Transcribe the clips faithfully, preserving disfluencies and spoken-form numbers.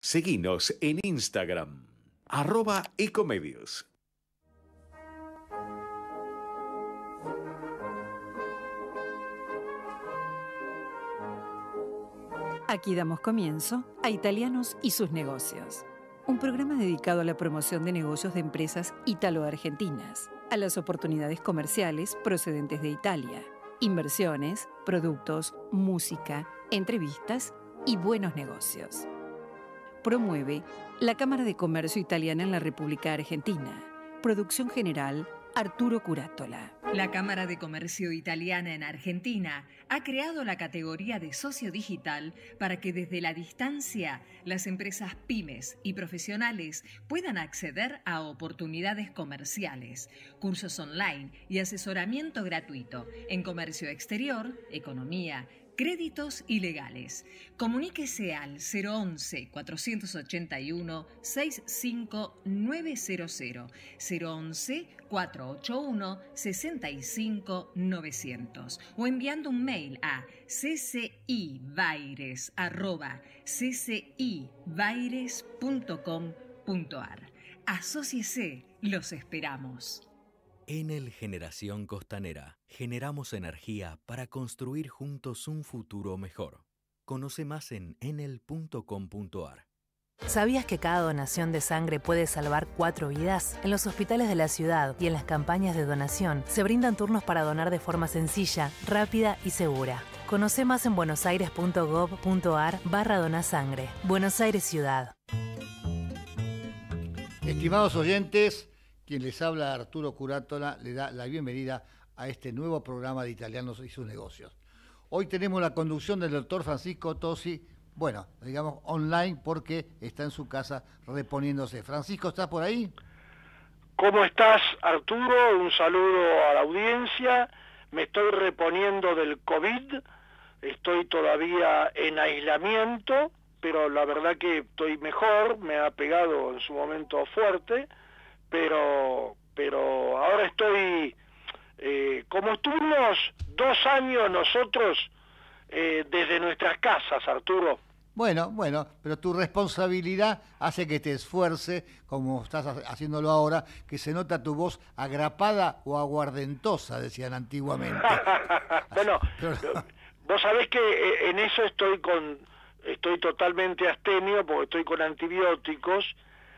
Seguinos en Instagram, arroba ecomedios. Aquí damos comienzo a Italianos y sus negocios, un programa dedicado a la promoción de negocios de empresas ítalo-argentinas, a las oportunidades comerciales procedentes de Italia, inversiones, productos, música, entrevistas y buenos negocios. Promueve la Cámara de Comercio Italiana en la República Argentina. Producción general, Arturo Curátola. La Cámara de Comercio Italiana en Argentina ha creado la categoría de socio digital para que desde la distancia las empresas pymes y profesionales puedan acceder a oportunidades comerciales, cursos online y asesoramiento gratuito en comercio exterior, economía, créditos y legales. Comuníquese al cero once, cuatrocientos ochenta y uno, sesenta y cinco novecientos, cero once, cuatrocientos ochenta y uno, sesenta y cinco novecientos o enviando un mail a ccibaires arroba ccibaires punto com punto ar. Asóciese, los esperamos. Enel Generación Costanera. Generamos energía para construir juntos un futuro mejor. Conoce más en enel punto com punto ar. ¿Sabías que cada donación de sangre puede salvar cuatro vidas? En los hospitales de la ciudad y en las campañas de donación se brindan turnos para donar de forma sencilla, rápida y segura. Conoce más en buenosaires punto gov punto ar barra donasangre. Buenos Aires Ciudad. Estimados oyentes, quien les habla, Arturo Curátola, le da la bienvenida a este nuevo programa de Italianos y sus negocios. Hoy tenemos la conducción del doctor Francisco Tosi, bueno, digamos online porque está en su casa reponiéndose. Francisco, ¿estás por ahí? ¿Cómo estás, Arturo? Un saludo a la audiencia. Me estoy reponiendo del COVID, estoy todavía en aislamiento, pero la verdad que estoy mejor, me ha pegado en su momento fuerte. Pero, pero ahora estoy, eh, como estuvimos dos años nosotros eh, desde nuestras casas, Arturo. Bueno, bueno, pero tu responsabilidad hace que te esfuerce, como estás haciéndolo ahora, que se nota tu voz agrapada o aguardentosa, decían antiguamente. Bueno, pero... vos sabés que en eso estoy con, estoy totalmente abstemio porque estoy con antibióticos,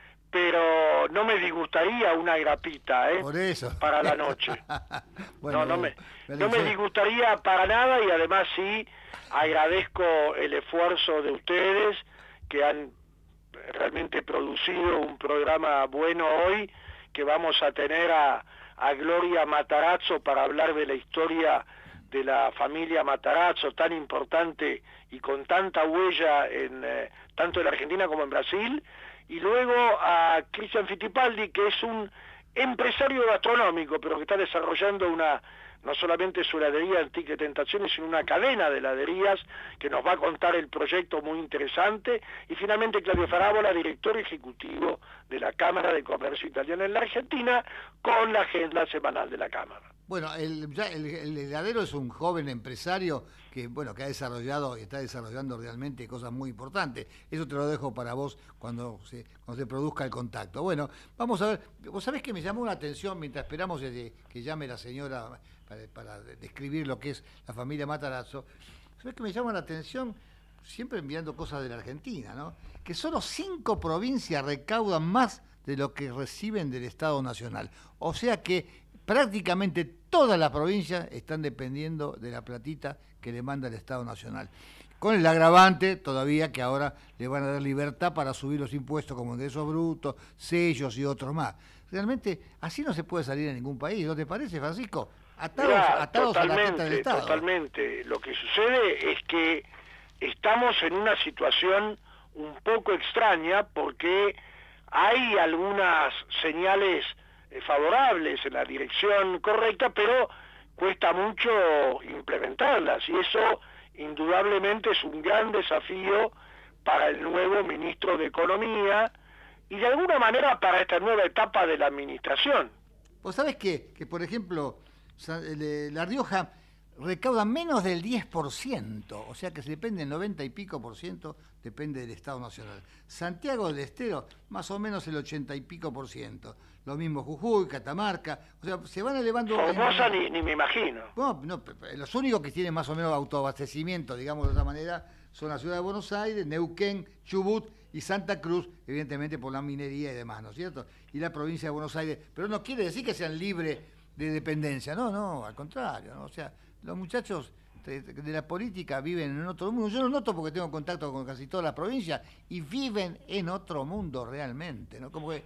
pero no me disgustaría una grapita, ¿eh? Por eso. Para la noche. Bueno, no, no me, me no me disgustaría para nada, y además sí agradezco el esfuerzo de ustedes que han realmente producido un programa bueno hoy, que vamos a tener a, a Gloria Matarazzo para hablar de la historia de la familia Matarazzo, tan importante y con tanta huella en eh, tanto en la Argentina como en Brasil. Y luego a Cristian Fittipaldi, que es un empresario gastronómico, pero que está desarrollando una, no solamente su heladería Antique Tentaciones, sino una cadena de heladerías, que nos va a contar el proyecto muy interesante. Y finalmente Claudio Farabola, director ejecutivo de la Cámara de Comercio Italiana en la Argentina, con la agenda semanal de la Cámara. Bueno, el, ya el, el heladero es un joven empresario que, bueno, que ha desarrollado y está desarrollando realmente cosas muy importantes. Eso te lo dejo para vos cuando se, cuando se produzca el contacto. Bueno, vamos a ver. Vos sabés que me llamó la atención mientras esperamos de, que llame la señora para, para describir lo que es la familia Matarazzo. ¿Sabés que me llama la atención? Siempre enviando cosas de la Argentina, ¿no? Que solo cinco provincias recaudan más de lo que reciben del Estado Nacional. O sea que prácticamente todas las provincias están dependiendo de la platita que le manda el Estado Nacional. Con el agravante todavía que ahora le van a dar libertad para subir los impuestos como ingresos brutos, sellos y otros más. Realmente así no se puede salir a ningún país, ¿no te parece, Francisco? Atados, Mirá, atados a la plata del Estado. Totalmente. Lo que sucede es que estamos en una situación un poco extraña porque hay algunas señales favorables en la dirección correcta, pero cuesta mucho implementarlas, y eso indudablemente es un gran desafío para el nuevo ministro de Economía y de alguna manera para esta nueva etapa de la administración. Vos sabés que, que por ejemplo, La Rioja recauda menos del diez por ciento, o sea que se depende del noventa y pico por ciento, depende del Estado Nacional. Santiago del Estero, más o menos el ochenta y pico por ciento. Lo mismo Jujuy, Catamarca, o sea, se van elevando... Formosa ni, ni me imagino. No, no, los únicos que tienen más o menos autoabastecimiento, digamos de otra manera, son la ciudad de Buenos Aires, Neuquén, Chubut y Santa Cruz, evidentemente por la minería y demás, ¿no es cierto? Y la provincia de Buenos Aires, pero no quiere decir que sean libres de dependencia, no, no, al contrario, ¿no? O sea, los muchachos de, de la política viven en otro mundo. Yo lo noto porque tengo contacto con casi toda la provincia y viven en otro mundo realmente, ¿no? Como que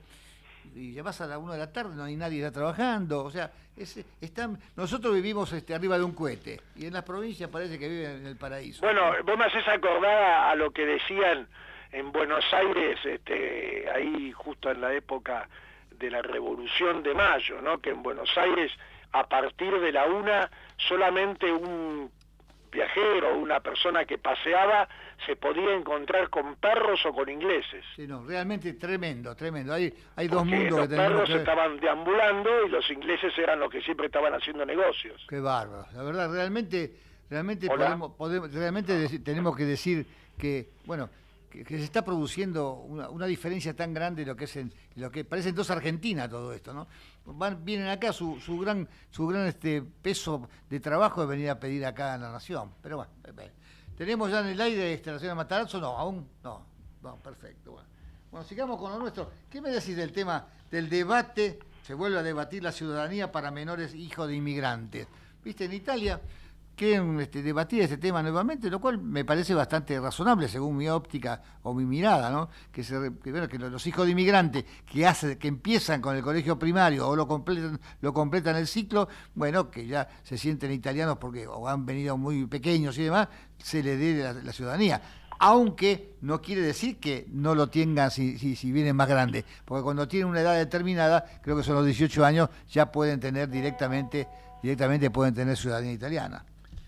y ya vas a la una de la tarde, no hay nadie está trabajando, o sea, es, están, nosotros vivimos este, arriba de un cohete y en las provincias parece que viven en el paraíso. Bueno, vos me haces acordar a, a lo que decían en Buenos Aires, este, ahí justo en la época de la Revolución de Mayo, ¿no? Que en Buenos Aires a partir de la una solamente un viajero, una persona que paseaba, se podía encontrar con perros o con ingleses. Sí, no, realmente tremendo, tremendo. Hay, hay dos Porque mundos los que tenemos perros que ver. estaban deambulando y los ingleses eran los que siempre estaban haciendo negocios. Qué bárbaro. La verdad, realmente, realmente Hola. podemos, podemos, realmente deci- tenemos que decir que, bueno, que, que se está produciendo una, una diferencia tan grande en lo que es en, en lo que parece entonces Argentina todo esto, ¿no? Van, vienen acá su, su gran, su gran este peso de trabajo de venir a pedir acá a la nación. Pero bueno, eh, tenemos ya en el aire este, la señora Matarazzo, no, aún no, no, perfecto. Bueno. bueno, sigamos con lo nuestro. ¿Qué me decís del tema del debate? Se vuelve a debatir la ciudadanía para menores hijos de inmigrantes. Viste, en Italia quieren este, debatir este tema nuevamente, lo cual me parece bastante razonable según mi óptica o mi mirada, ¿no? Que, se, que, bueno, que los hijos de inmigrantes que hace, que empiezan con el colegio primario o lo completan, lo completan el ciclo, bueno, que ya se sienten italianos porque o han venido muy pequeños y demás, se les dé la, la ciudadanía. Aunque no quiere decir que no lo tengan si, si, si vienen más grandes, porque cuando tienen una edad determinada, creo que son los dieciocho años, ya pueden tener directamente, directamente pueden tener ciudadanía italiana.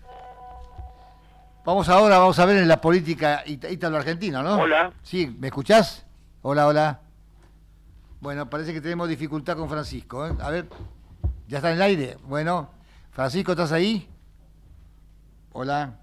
Vamos ahora, vamos a ver en la política ítalo-argentina, ¿no? Hola. Sí, ¿me escuchás? Hola, hola. Bueno, parece que tenemos dificultad con Francisco, ¿eh? A ver, ¿ya está en el aire? Bueno, Francisco, ¿estás ahí? Hola.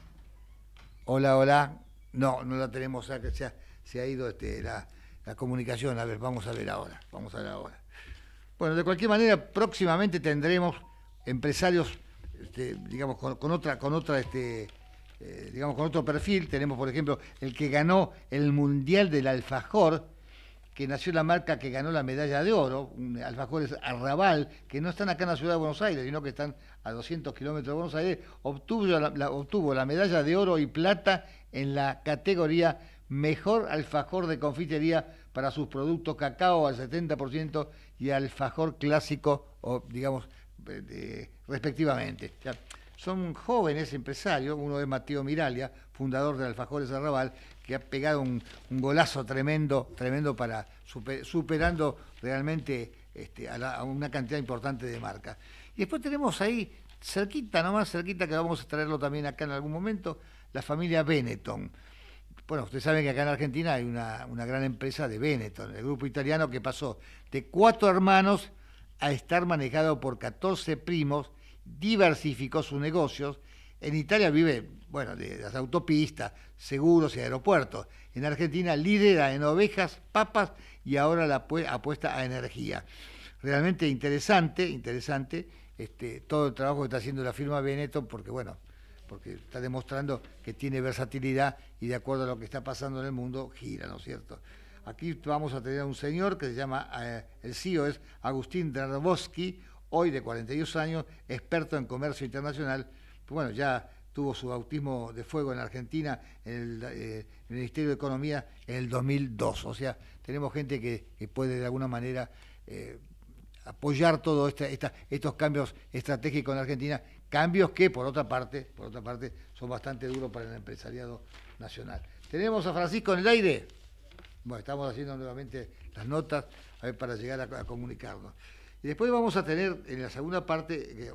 Hola, hola. No, no la tenemos, o sea, que se ha, se ha ido este, la, la comunicación. A ver, vamos a ver ahora, vamos a ver ahora. Bueno, de cualquier manera, próximamente tendremos empresarios, este, digamos, con, con otra, con otra, este, eh, digamos, con otro perfil. Tenemos, por ejemplo, el que ganó el Mundial del Alfajor, que nació la marca que ganó la medalla de oro, un alfajores Arrabal, que no están acá en la ciudad de Buenos Aires, sino que están a doscientos kilómetros de Buenos Aires, obtuvo la, la, obtuvo la medalla de oro y plata en la categoría Mejor Alfajor de Confitería para sus productos cacao al setenta por ciento y alfajor clásico, o digamos, eh, respectivamente. O sea, son jóvenes empresarios, uno es Mateo Miraglia, fundador de Alfajores Arrabal, que ha pegado un, un golazo tremendo, tremendo para super, superando realmente este, a, la, a una cantidad importante de marcas. Y después tenemos ahí, cerquita, nomás cerquita, que vamos a traerlo también acá en algún momento, la familia Benetton. Bueno, ustedes saben que acá en Argentina hay una, una gran empresa de Benetton, el grupo italiano que pasó de cuatro hermanos a estar manejado por catorce primos, diversificó sus negocios. En Italia vive, bueno, de las autopistas, seguros y aeropuertos. En Argentina lidera en ovejas, papas y ahora la apuesta a energía. Realmente interesante, interesante este, todo el trabajo que está haciendo la firma Benetton, porque bueno, porque está demostrando que tiene versatilidad y de acuerdo a lo que está pasando en el mundo, gira, ¿no es cierto? Aquí vamos a tener a un señor que se llama, eh, el C E O es Agustín Darbowski, hoy de cuarenta y dos años, experto en comercio internacional. Bueno, ya tuvo su bautismo de fuego en Argentina, en el, eh, en el Ministerio de Economía en el dos mil dos. O sea, tenemos gente que, que puede de alguna manera eh, apoyar todos esta, esta, estos cambios estratégicos en Argentina, cambios que por otra parte, por otra parte, son bastante duros para el empresariado nacional. Tenemos a Francisco en el aire. Bueno, estamos haciendo nuevamente las notas a ver, para llegar a, a comunicarnos. Y después vamos a tener en la segunda parte, eh,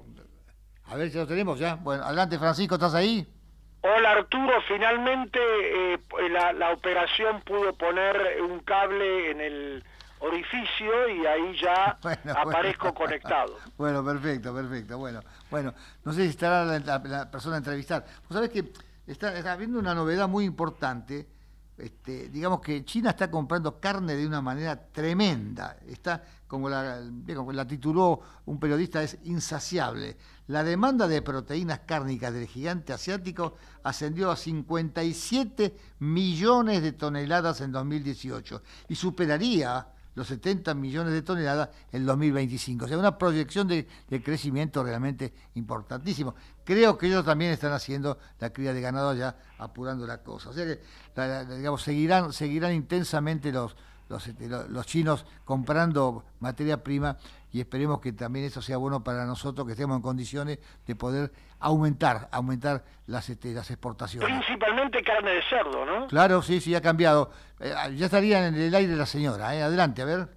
a ver si lo tenemos ya. Bueno, adelante Francisco, ¿estás ahí? Hola Arturo, finalmente eh, la, la operación pudo poner un cable en el orificio y ahí ya bueno, aparezco bueno. conectado. Bueno, perfecto, perfecto. Bueno, bueno, no sé si estará la, la, la persona a entrevistar. Vos sabés que está, está habiendo una novedad muy importante. Este, digamos que China está comprando carne de una manera tremenda. Está, como la, como la tituló un periodista, es insaciable. La demanda de proteínas cárnicas del gigante asiático ascendió a cincuenta y siete millones de toneladas en dos mil dieciocho y superaría los setenta millones de toneladas en dos mil veinticinco. O sea, una proyección de, de crecimiento realmente importantísimo. Creo que ellos también están haciendo la cría de ganado allá, apurando la cosa. O sea que, la, la, digamos, seguirán, seguirán intensamente los, los, los, los chinos comprando materia prima y esperemos que también eso sea bueno para nosotros, que estemos en condiciones de poder aumentar, aumentar las, este, las exportaciones. Principalmente carne de cerdo, ¿no? Claro, sí, sí, ha cambiado. Eh, ya estaría en el aire la señora. ¿eh? Adelante, a ver.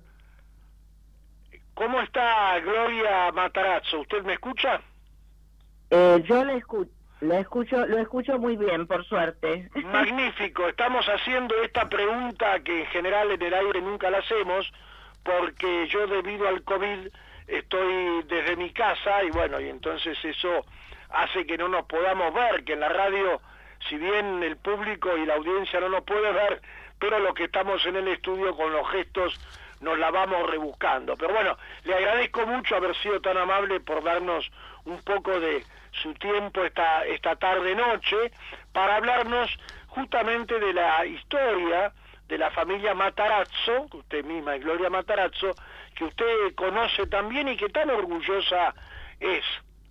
¿Cómo está Gloria Matarazzo? ¿Usted me escucha? Eh, yo le escucho, le escucho, lo escucho muy bien, por suerte. Magnífico. Estamos haciendo esta pregunta que en general en el aire nunca la hacemos, porque yo debido al COVID estoy desde mi casa y bueno, y entonces eso hace que no nos podamos ver, que en la radio, si bien el público y la audiencia no nos puede ver, pero los que estamos en el estudio con los gestos nos la vamos rebuscando. Pero bueno, le agradezco mucho haber sido tan amable por darnos un poco de su tiempo esta, esta tarde-noche para hablarnos justamente de la historia de la familia Matarazzo, que usted misma es Gloria Matarazzo, que usted conoce también y que tan orgullosa es.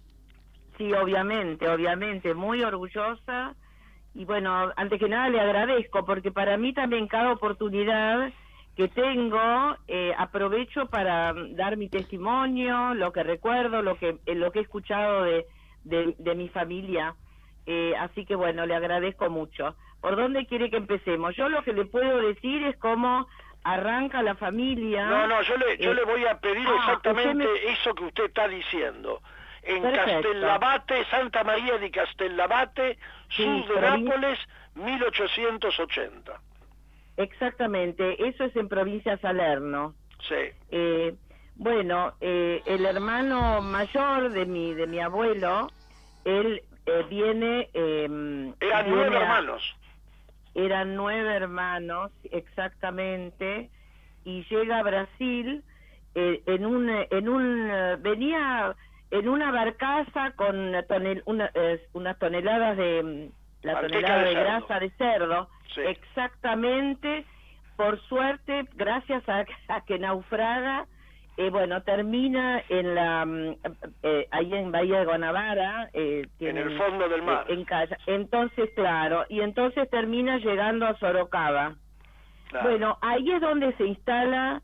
Sí, obviamente, obviamente, muy orgullosa. Y bueno, antes que nada le agradezco, porque para mí también cada oportunidad que tengo, eh, aprovecho para dar mi testimonio, lo que recuerdo, lo que eh, lo que he escuchado de, de, de mi familia. Eh, así que bueno, le agradezco mucho. ¿Por dónde quiere que empecemos? Yo lo que le puedo decir es cómo arranca la familia. No, no, yo le, yo eh, le voy a pedir ah, exactamente me... eso que usted está diciendo. En Perfecto. Castellabate, Santa María di Castellabate, Sí, sur de provin... Nápoles, mil ochocientos ochenta. Exactamente, eso es en provincia Salerno. Sí. Eh, bueno, eh, el hermano mayor de mi de mi abuelo, él eh, viene... Eh, Eran viene nueve a... hermanos. Eran nueve hermanos, exactamente, y llega a Brasil eh, en un... En un eh, venía en una barcaza con tonel, una, eh, unas toneladas de... La Manteca tonelada de de, cerdo. grasa de cerdo, Sí. exactamente. Por suerte, gracias a, a que naufraga, eh, bueno, termina en la eh, ahí en Bahía de Guanabara, eh, En el tienen, fondo del mar. eh, en Calla. Entonces, claro, y entonces termina llegando a Sorocaba. Claro. Bueno, ahí es donde se instala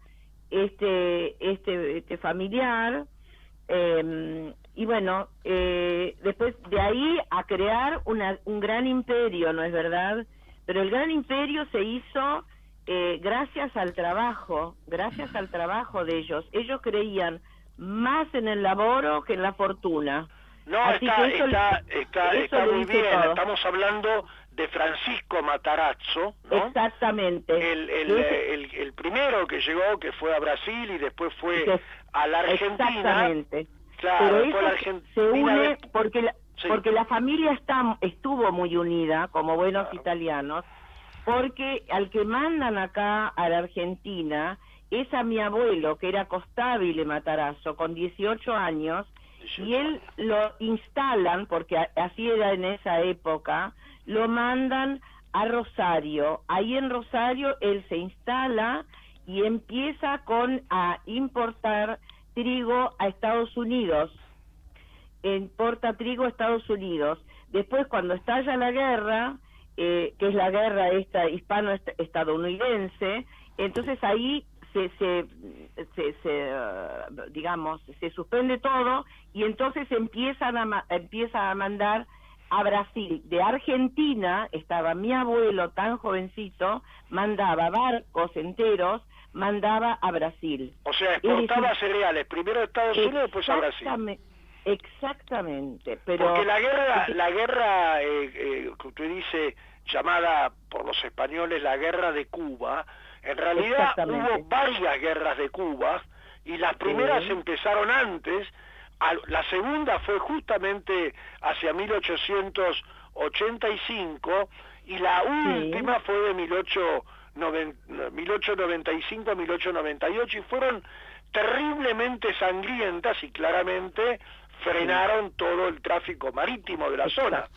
este este, este familiar. Eh, y bueno, eh, después de ahí a crear una, un gran imperio, ¿no es verdad? Pero el gran imperio se hizo eh, gracias al trabajo, gracias al trabajo de ellos. Ellos creían más en el laboro que en la fortuna. No, Así está, que eso, está, está, eso está le muy dice bien. todo. Estamos hablando de Francisco Matarazzo, ¿no? Exactamente. El, el, Ese- el, el primero que llegó, que fue a Brasil y después fue que- a la Argentina. Exactamente. Claro, Pero después la eso Argentina. se une de- porque la, Sí. porque la familia está estuvo muy unida, como buenos Claro. italianos, porque al que mandan acá a la Argentina es a mi abuelo, que era Costabile Matarazzo, con dieciocho años, y él lo instalan, porque a- así era en esa época, lo mandan a Rosario. Ahí en Rosario él se instala y empieza con a importar trigo a Estados Unidos. Importa trigo a Estados Unidos. Después, cuando estalla la guerra, eh, que es la guerra esta hispano-estadounidense, entonces ahí se, se, se, se uh, digamos, se suspende todo y entonces empiezan a ma- empieza a mandar a Brasil. De Argentina, estaba mi abuelo tan jovencito, mandaba barcos enteros, mandaba a Brasil. O sea, Es decir, exportaba cereales, primero a Estados Unidos, después a Brasil. Exactame- Exactamente, pero... Porque la guerra, la guerra eh, eh, que usted dice, llamada por los españoles la guerra de Cuba, En realidad hubo varias guerras de Cuba y las primeras sí. empezaron antes, la segunda fue justamente hacia mil ochocientos ochenta y cinco y la última sí. fue de mil ochocientos noventa y cinco a mil ochocientos noventa y ocho y fueron terriblemente sangrientas y claramente frenaron sí. todo el tráfico marítimo de la Exacto. zona.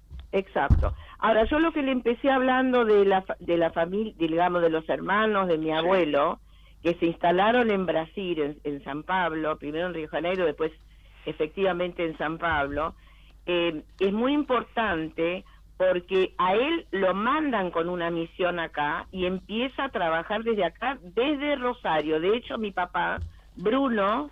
Exacto. Ahora, yo lo que le empecé hablando de la de la familia, digamos, de los hermanos de mi abuelo, sí. que se instalaron en Brasil, en, en San Pablo, primero en Río de Janeiro, después efectivamente en San Pablo, eh, es muy importante porque a él lo mandan con una misión acá y empieza a trabajar desde acá, desde Rosario. De hecho, mi papá, Bruno,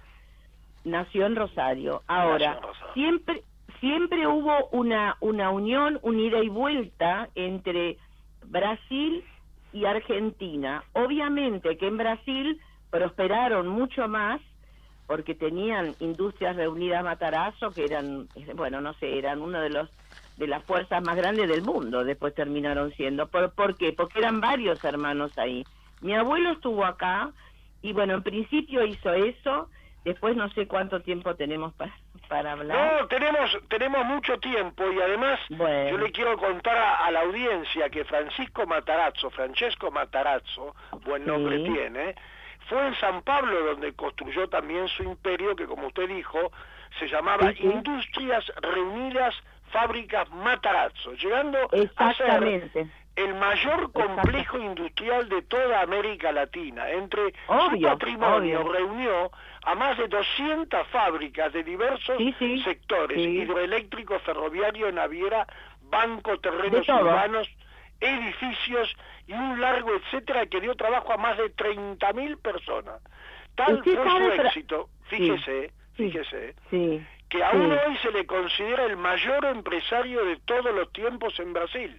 nació en Rosario. Ahora, en Rosario. siempre siempre hubo una, una unión, una ida y vuelta entre Brasil y Argentina. Obviamente que en Brasil prosperaron mucho más porque tenían Industrias Reunidas Matarazzo, que eran, bueno, no sé, eran uno de los de las fuerzas más grandes del mundo, después terminaron siendo. ¿Por, ¿por qué? Porque eran varios hermanos ahí. Mi abuelo estuvo acá, y bueno, en principio hizo eso, después no sé cuánto tiempo tenemos para, para hablar. No, tenemos tenemos mucho tiempo, y además bueno. yo le quiero contar a, a la audiencia que Francisco Matarazzo, Francesco Matarazzo, buen nombre sí. tiene, fue en San Pablo donde construyó también su imperio, que como usted dijo, se llamaba sí, sí. Industrias Reunidas Fábricas Matarazzo, llegando a ser el mayor complejo industrial de toda América Latina. Entre obvio, su patrimonio obvio. reunió a más de doscientas fábricas de diversos sí, sí, sectores, sí. hidroeléctrico, ferroviario, naviera, banco, terrenos urbanos, edificios y un largo etcétera que dio trabajo a más de treinta mil personas. Tal fue su éxito, fíjese, sí, fíjese, sí, que aún sí. hoy se le considera el mayor empresario de todos los tiempos en Brasil.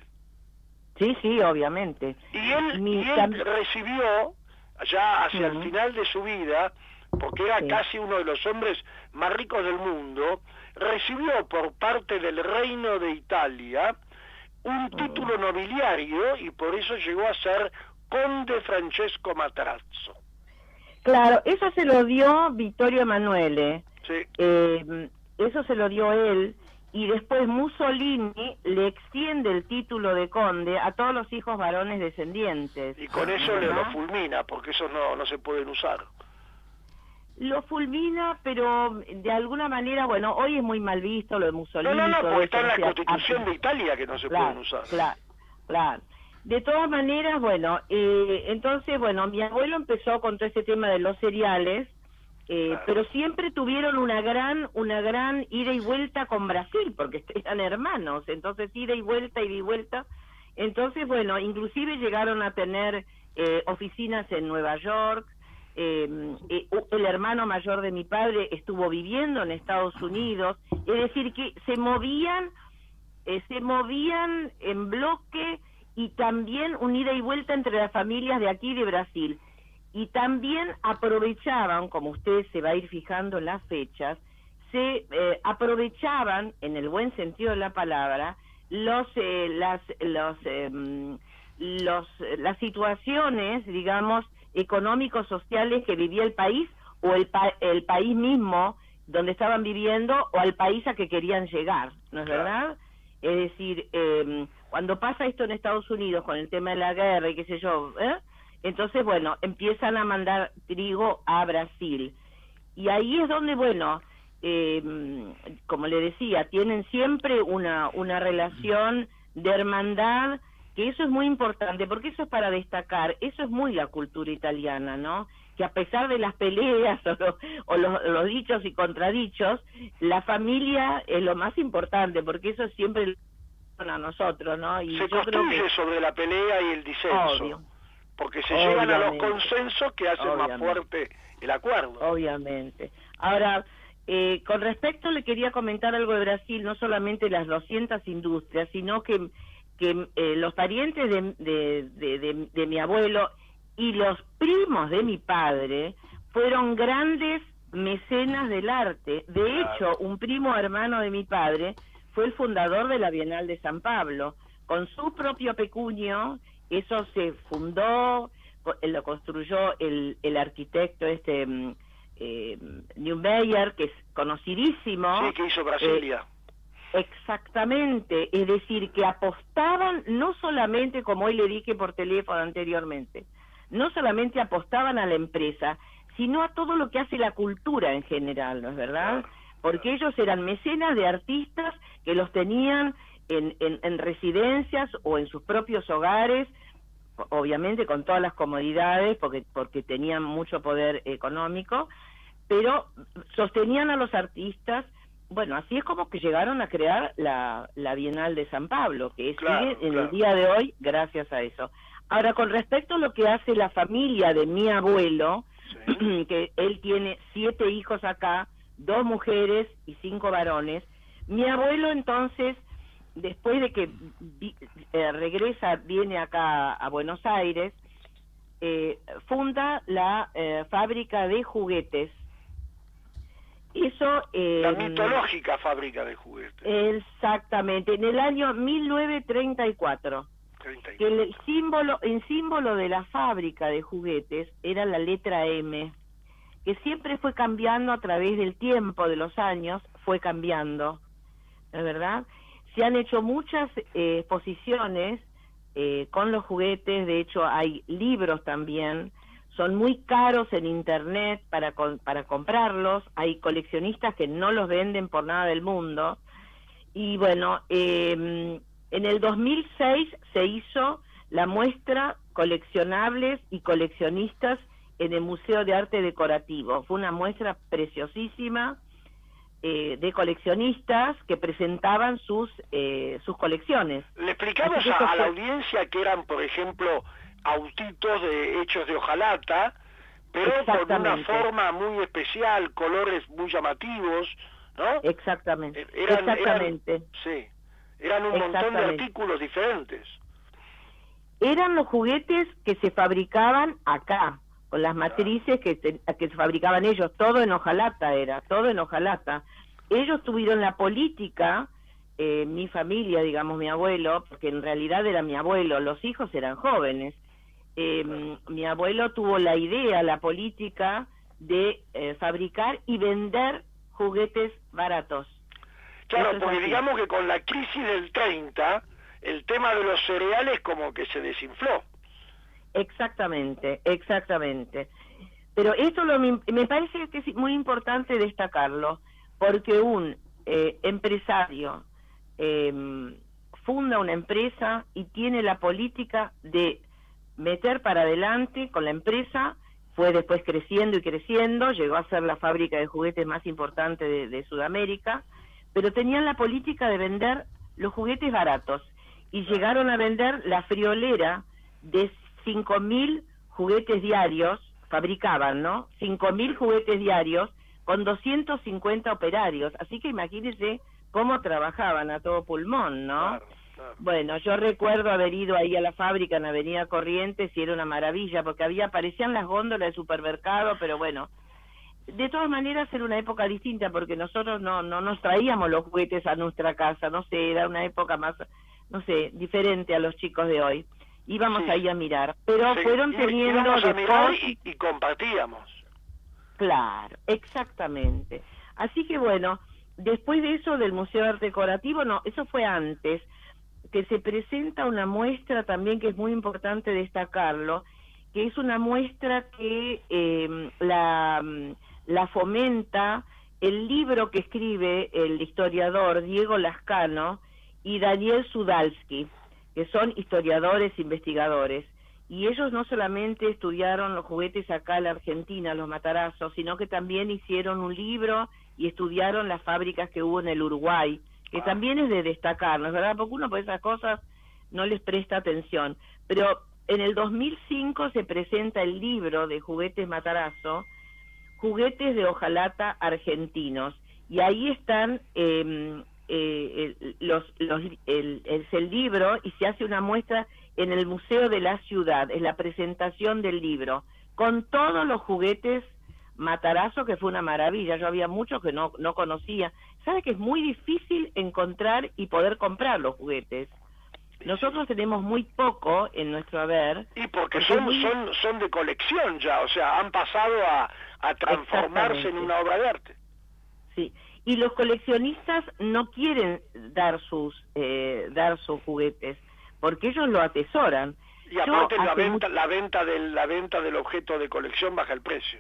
Sí, sí, obviamente. Y él, Mi, y él recibió, ya hacia uh-huh. el final de su vida, porque era sí. casi uno de los hombres más ricos del mundo, recibió por parte del Reino de Italia un título uh-huh. nobiliario y por eso llegó a ser Conde Francesco Matarazzo. Claro, eso se lo dio Vittorio Emanuele. Sí. Eh, eso se lo dio él. Y después Mussolini le extiende el título de conde a todos los hijos varones descendientes. Y con eso le lo fulmina, porque esos no, no se pueden usar. Lo fulmina, pero de alguna manera, bueno, hoy es muy mal visto lo de Mussolini. No, no, no, porque está en la sea, Constitución de Italia que no se claro, pueden usar. Claro, claro. De todas maneras, bueno, eh, entonces, bueno, mi abuelo empezó con todo ese tema de los cereales, Eh, claro. pero siempre tuvieron una gran una gran ida y vuelta con Brasil, porque eran hermanos, entonces ida y vuelta, ida y vuelta. Entonces, bueno, inclusive llegaron a tener eh, oficinas en Nueva York. Eh, eh, el hermano mayor de mi padre estuvo viviendo en Estados Unidos, es decir, que se movían, eh, se movían en bloque, y también una ida y vuelta entre las familias de aquí de Brasil. Y también aprovechaban, como usted se va a ir fijando en las fechas, se eh, aprovechaban, en el buen sentido de la palabra, los eh, las los eh, los las situaciones, digamos, económicos sociales que vivía el país, o el pa el país mismo donde estaban viviendo, o al país a que querían llegar, ¿no es verdad? Es decir, eh, cuando pasa esto en Estados Unidos con el tema de la guerra y qué sé yo, ¿eh? Entonces, bueno, empiezan a mandar trigo a Brasil. Y ahí es donde, bueno, eh, como le decía, tienen siempre una, una relación de hermandad, que eso es muy importante, porque eso es para destacar, eso es muy la cultura italiana, ¿no? Que a pesar de las peleas o, lo, o los, los dichos y contradichos, la familia es lo más importante, porque eso siempre lo a nosotros, ¿no? Y se yo construye creo que, sobre la pelea y el disenso. Obvio. Porque se Obviamente. llegan a los consensos que hacen Obviamente. más fuerte el acuerdo. Obviamente. Ahora, eh, con respecto, le quería comentar algo de Brasil, no solamente las doscientas industrias, sino que, que eh, los parientes de, de, de, de, de mi abuelo y los primos de mi padre fueron grandes mecenas del arte. De claro. hecho, un primo hermano de mi padre fue el fundador de la Bienal de San Pablo. Con su propio pecunio, eso se fundó lo construyó el, el arquitecto este eh, Neumeyer, que es conocidísimo. Sí, que hizo Brasilia. Eh, exactamente, es decir, que apostaban no solamente, como hoy le dije por teléfono anteriormente, no solamente apostaban a la empresa, sino a todo lo que hace la cultura en general, ¿no es verdad? Claro, porque claro. ellos eran mecenas de artistas que los tenían en, en, en residencias o en sus propios hogares, obviamente con todas las comodidades, porque, porque tenían mucho poder económico, pero sostenían a los artistas. Bueno, así es como que llegaron a crear la, la Bienal de San Pablo, que Claro, sigue en claro. el día de hoy gracias a eso. Ahora, con respecto a lo que hace la familia de mi abuelo, Sí. que él tiene siete hijos acá, dos mujeres y cinco varones, mi abuelo entonces, después de que vi, eh, regresa, viene acá a Buenos Aires, eh, funda la eh, fábrica de juguetes. Eso, eh, La mitológica fábrica de juguetes. Exactamente, en el año mil novecientos treinta y cuatro. treinta y Que el símbolo, el símbolo de la fábrica de juguetes era la letra M, que siempre fue cambiando a través del tiempo, de los años, fue cambiando, ¿no es verdad? Se han hecho muchas eh, exposiciones eh, con los juguetes, de hecho hay libros también, son muy caros en internet para, con, para comprarlos, hay coleccionistas que no los venden por nada del mundo, y bueno, eh, en el dos mil seis se hizo la muestra Coleccionables y Coleccionistas en el Museo de Arte Decorativo. Fue una muestra preciosísima eh, de coleccionistas que presentaban sus eh, sus colecciones. Le explicamos Así que a, esto a la fue- audiencia que eran, por ejemplo, autitos de, hechos de hojalata, pero con una Exactamente. forma muy especial, colores muy llamativos, ¿no? Exactamente, Eh, Eran, exactamente. eran- sí, eran un montón de Exactamente. artículos diferentes. Eran los juguetes que se fabricaban acá, con las matrices que se, que se fabricaban ellos, todo en hojalata era, todo en hojalata. Ellos tuvieron la política, eh, mi familia, digamos, mi abuelo, porque en realidad era mi abuelo, los hijos eran jóvenes. Eh, mi abuelo tuvo la idea, la política de eh, fabricar y vender juguetes baratos. Claro, Eso es porque así. digamos que con la crisis del treinta, el tema de los cereales como que se desinfló. Exactamente, exactamente. Pero eso lo, me parece que es muy importante destacarlo, porque un eh, empresario eh, funda una empresa y tiene la política de meter para adelante con la empresa, fue después creciendo y creciendo, llegó a ser la fábrica de juguetes más importante de, de Sudamérica, pero tenían la política de vender los juguetes baratos y llegaron a vender la friolera de cinco mil juguetes diarios, fabricaban, ¿no? cinco mil juguetes diarios con doscientos cincuenta operarios, así que imagínense cómo trabajaban a todo pulmón, ¿no? Claro, claro. Bueno, yo recuerdo haber ido ahí a la fábrica en Avenida Corrientes y era una maravilla, porque había, aparecían las góndolas de supermercado, pero bueno, de todas maneras era una época distinta, porque nosotros no, no nos traíamos los juguetes a nuestra casa, no sé, era una época más, no sé, diferente a los chicos de hoy. Íbamos Sí. ahí a mirar, pero Sí, fueron y- teniendo íbamos a mirar después- y, y compartíamos. Claro, exactamente. Así que bueno, después de eso del Museo de Arte Decorativo, no, eso fue antes, que se presenta una muestra también que es muy importante destacarlo, que es una muestra que eh, la, la fomenta el libro que escribe el historiador Diego Lascano y Daniel Sudalski, que son historiadores investigadores. Y ellos no solamente estudiaron los juguetes acá en la Argentina, los Matarazos, sino que también hicieron un libro y estudiaron las fábricas que hubo en el Uruguay, que también es de destacar, ¿no es verdad? Porque uno por esas cosas no les presta atención. Pero en el dos mil cinco se presenta el libro de Juguetes Matarazzo, Juguetes de hojalata argentinos, y ahí están eh, eh, el, los, los, el, es el libro, y se hace una muestra en el Museo de la Ciudad, es la presentación del libro, con todos los juguetes Matarazzo, que fue una maravilla. Yo había muchos que no, no conocía. ¿Sabe que es muy difícil encontrar y poder comprar los juguetes? Nosotros tenemos muy poco en nuestro haber. Y porque, porque son, muy... son, son de colección ya, o sea, han pasado a, a transformarse en una obra de arte. Sí, y los coleccionistas no quieren dar sus, eh, dar sus juguetes, porque ellos lo atesoran. Y aparte Yo la venta, la venta del, la venta del objeto de colección baja el precio.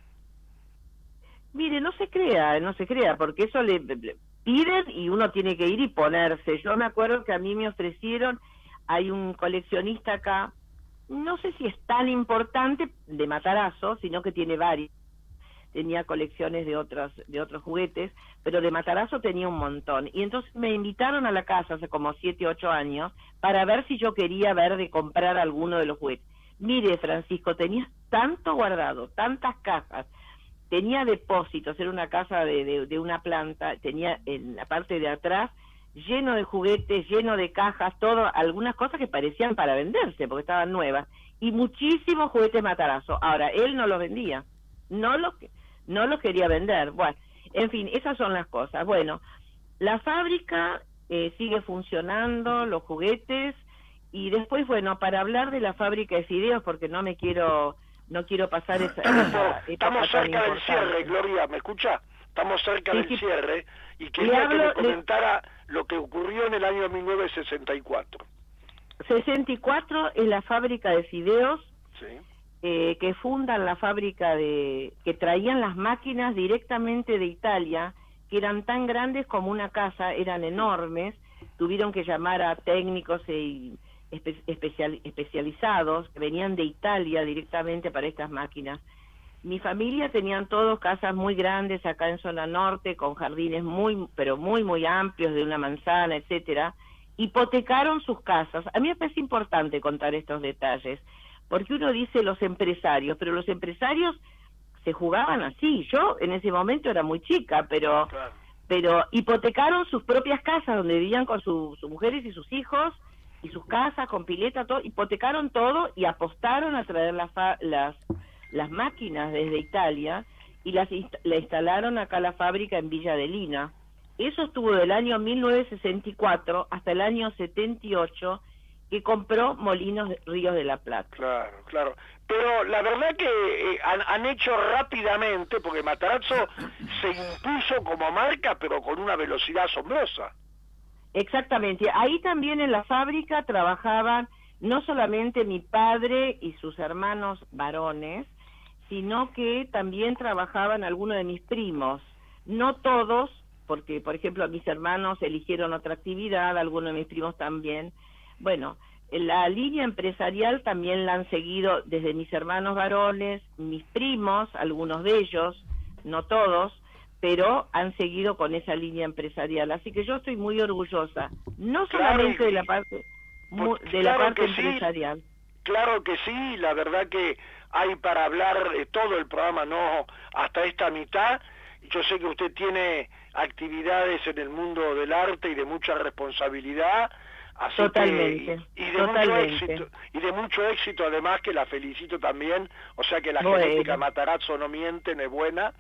Mire, no se crea, no se crea, porque eso le, le piden y uno tiene que ir y ponerse. Yo me acuerdo que a mí me ofrecieron, hay un coleccionista acá, no sé si es tan importante de Matarazzo, sino que tiene varios. Tenía colecciones de otros, de otros juguetes, pero de Matarazzo tenía un montón. Y entonces me invitaron a la casa hace como siete, ocho años para ver si yo quería ver de comprar alguno de los juguetes. Mire, Francisco, tenía tanto guardado, tantas cajas, tenía depósitos, era una casa de, de, de una planta, tenía en la parte de atrás lleno de juguetes, lleno de cajas, todo, algunas cosas que parecían para venderse porque estaban nuevas, y muchísimos juguetes Matarazzo. Ahora, él no los vendía, no los, no los quería vender. Bueno, en fin, esas son las cosas. Bueno, la fábrica eh, sigue funcionando, los juguetes, y después, bueno, para hablar de la fábrica de fideos, porque no me quiero... No quiero pasar esa... esa Estamos cerca del cierre, Gloria, ¿me escucha? Estamos cerca sí, del sí. cierre y quería hablo, que me comentara le... lo que ocurrió en el año mil novecientos sesenta y cuatro. sesenta y cuatro es la fábrica de fideos, sí. eh, que fundan la fábrica de... que traían las máquinas directamente de Italia, que eran tan grandes como una casa, eran enormes, tuvieron que llamar a técnicos y... Especial, especializados que venían de Italia directamente para estas máquinas. Mi familia tenían todos casas muy grandes acá en zona norte, con jardines muy, pero muy, muy amplios, de una manzana, etcétera. Hipotecaron sus casas. A mí me parece importante contar estos detalles, porque uno dice los empresarios, pero los empresarios se jugaban así. Yo en ese momento era muy chica, pero, claro. pero hipotecaron sus propias casas donde vivían con su, sus mujeres y sus hijos, y sus casas con pileta, todo, hipotecaron todo y apostaron a traer las las las máquinas desde Italia y las inst la instalaron acá la fábrica en Villa de Lina. Eso estuvo del año mil novecientos sesenta y cuatro hasta el año setenta y ocho, que compró Molinos Ríos de la Plata. Claro, claro. Pero la verdad que eh, han, han hecho rápidamente, porque Matarazzo se impuso como marca, pero con una velocidad asombrosa. Exactamente, ahí también en la fábrica trabajaban no solamente mi padre y sus hermanos varones, sino que también trabajaban algunos de mis primos, no todos, porque por ejemplo mis hermanos eligieron otra actividad, algunos de mis primos también. Bueno, la línea empresarial también la han seguido desde mis hermanos varones, mis primos, algunos de ellos, no todos, pero han seguido con esa línea empresarial, así que yo estoy muy orgullosa, no solamente claro, de la parte pues, de claro la parte sí, empresarial. Claro que sí, la verdad que hay para hablar de todo el programa, no hasta esta mitad. Yo sé que usted tiene actividades en el mundo del arte y de mucha responsabilidad, así totalmente, que, y, y de totalmente. mucho éxito, y de mucho éxito además, que la felicito también, o sea que la bueno. genética Matarazzo no miente, no es buena.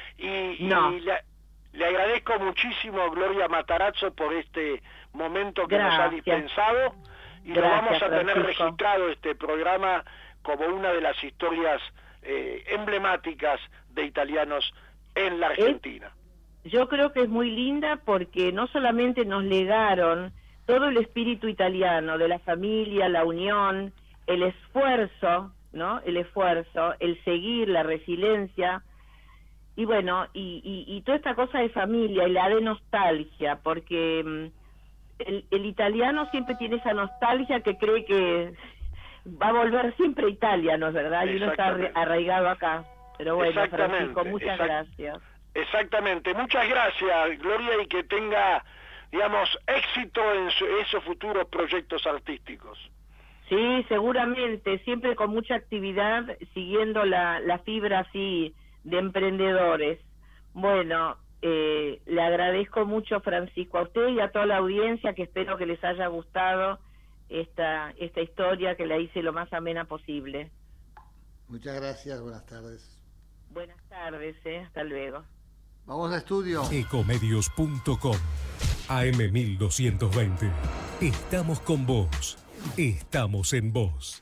Y, no. y le, le agradezco muchísimo, Gloria Matarazzo, por este momento que Gracias. nos ha dispensado, y Gracias, lo vamos a tener Francisco. registrado este programa como una de las historias eh, emblemáticas de italianos en la Argentina. Es, yo creo que es muy linda porque no solamente nos legaron todo el espíritu italiano de la familia, la unión, el esfuerzo, ¿no? El esfuerzo, el seguir, la resiliencia. Y bueno, y, y, y toda esta cosa de familia y la de nostalgia, porque um, el, el italiano siempre tiene esa nostalgia que cree que va a volver siempre a Italia, ¿no es verdad? Y uno está arraigado acá. Pero bueno, Francisco, muchas gracias. Exactamente, muchas gracias, Gloria, y que tenga, digamos, éxito en su, esos futuros proyectos artísticos. Sí, seguramente, siempre con mucha actividad, siguiendo la, la fibra así de emprendedores. Bueno, eh, le agradezco mucho, Francisco, a usted y a toda la audiencia, que espero que les haya gustado esta esta historia, que la hice lo más amena posible. Muchas gracias, buenas tardes. Buenas tardes, eh, hasta luego. Vamos a estudio. Ecomedios punto com, A M mil doscientos veinte. Estamos con vos. Estamos en vos.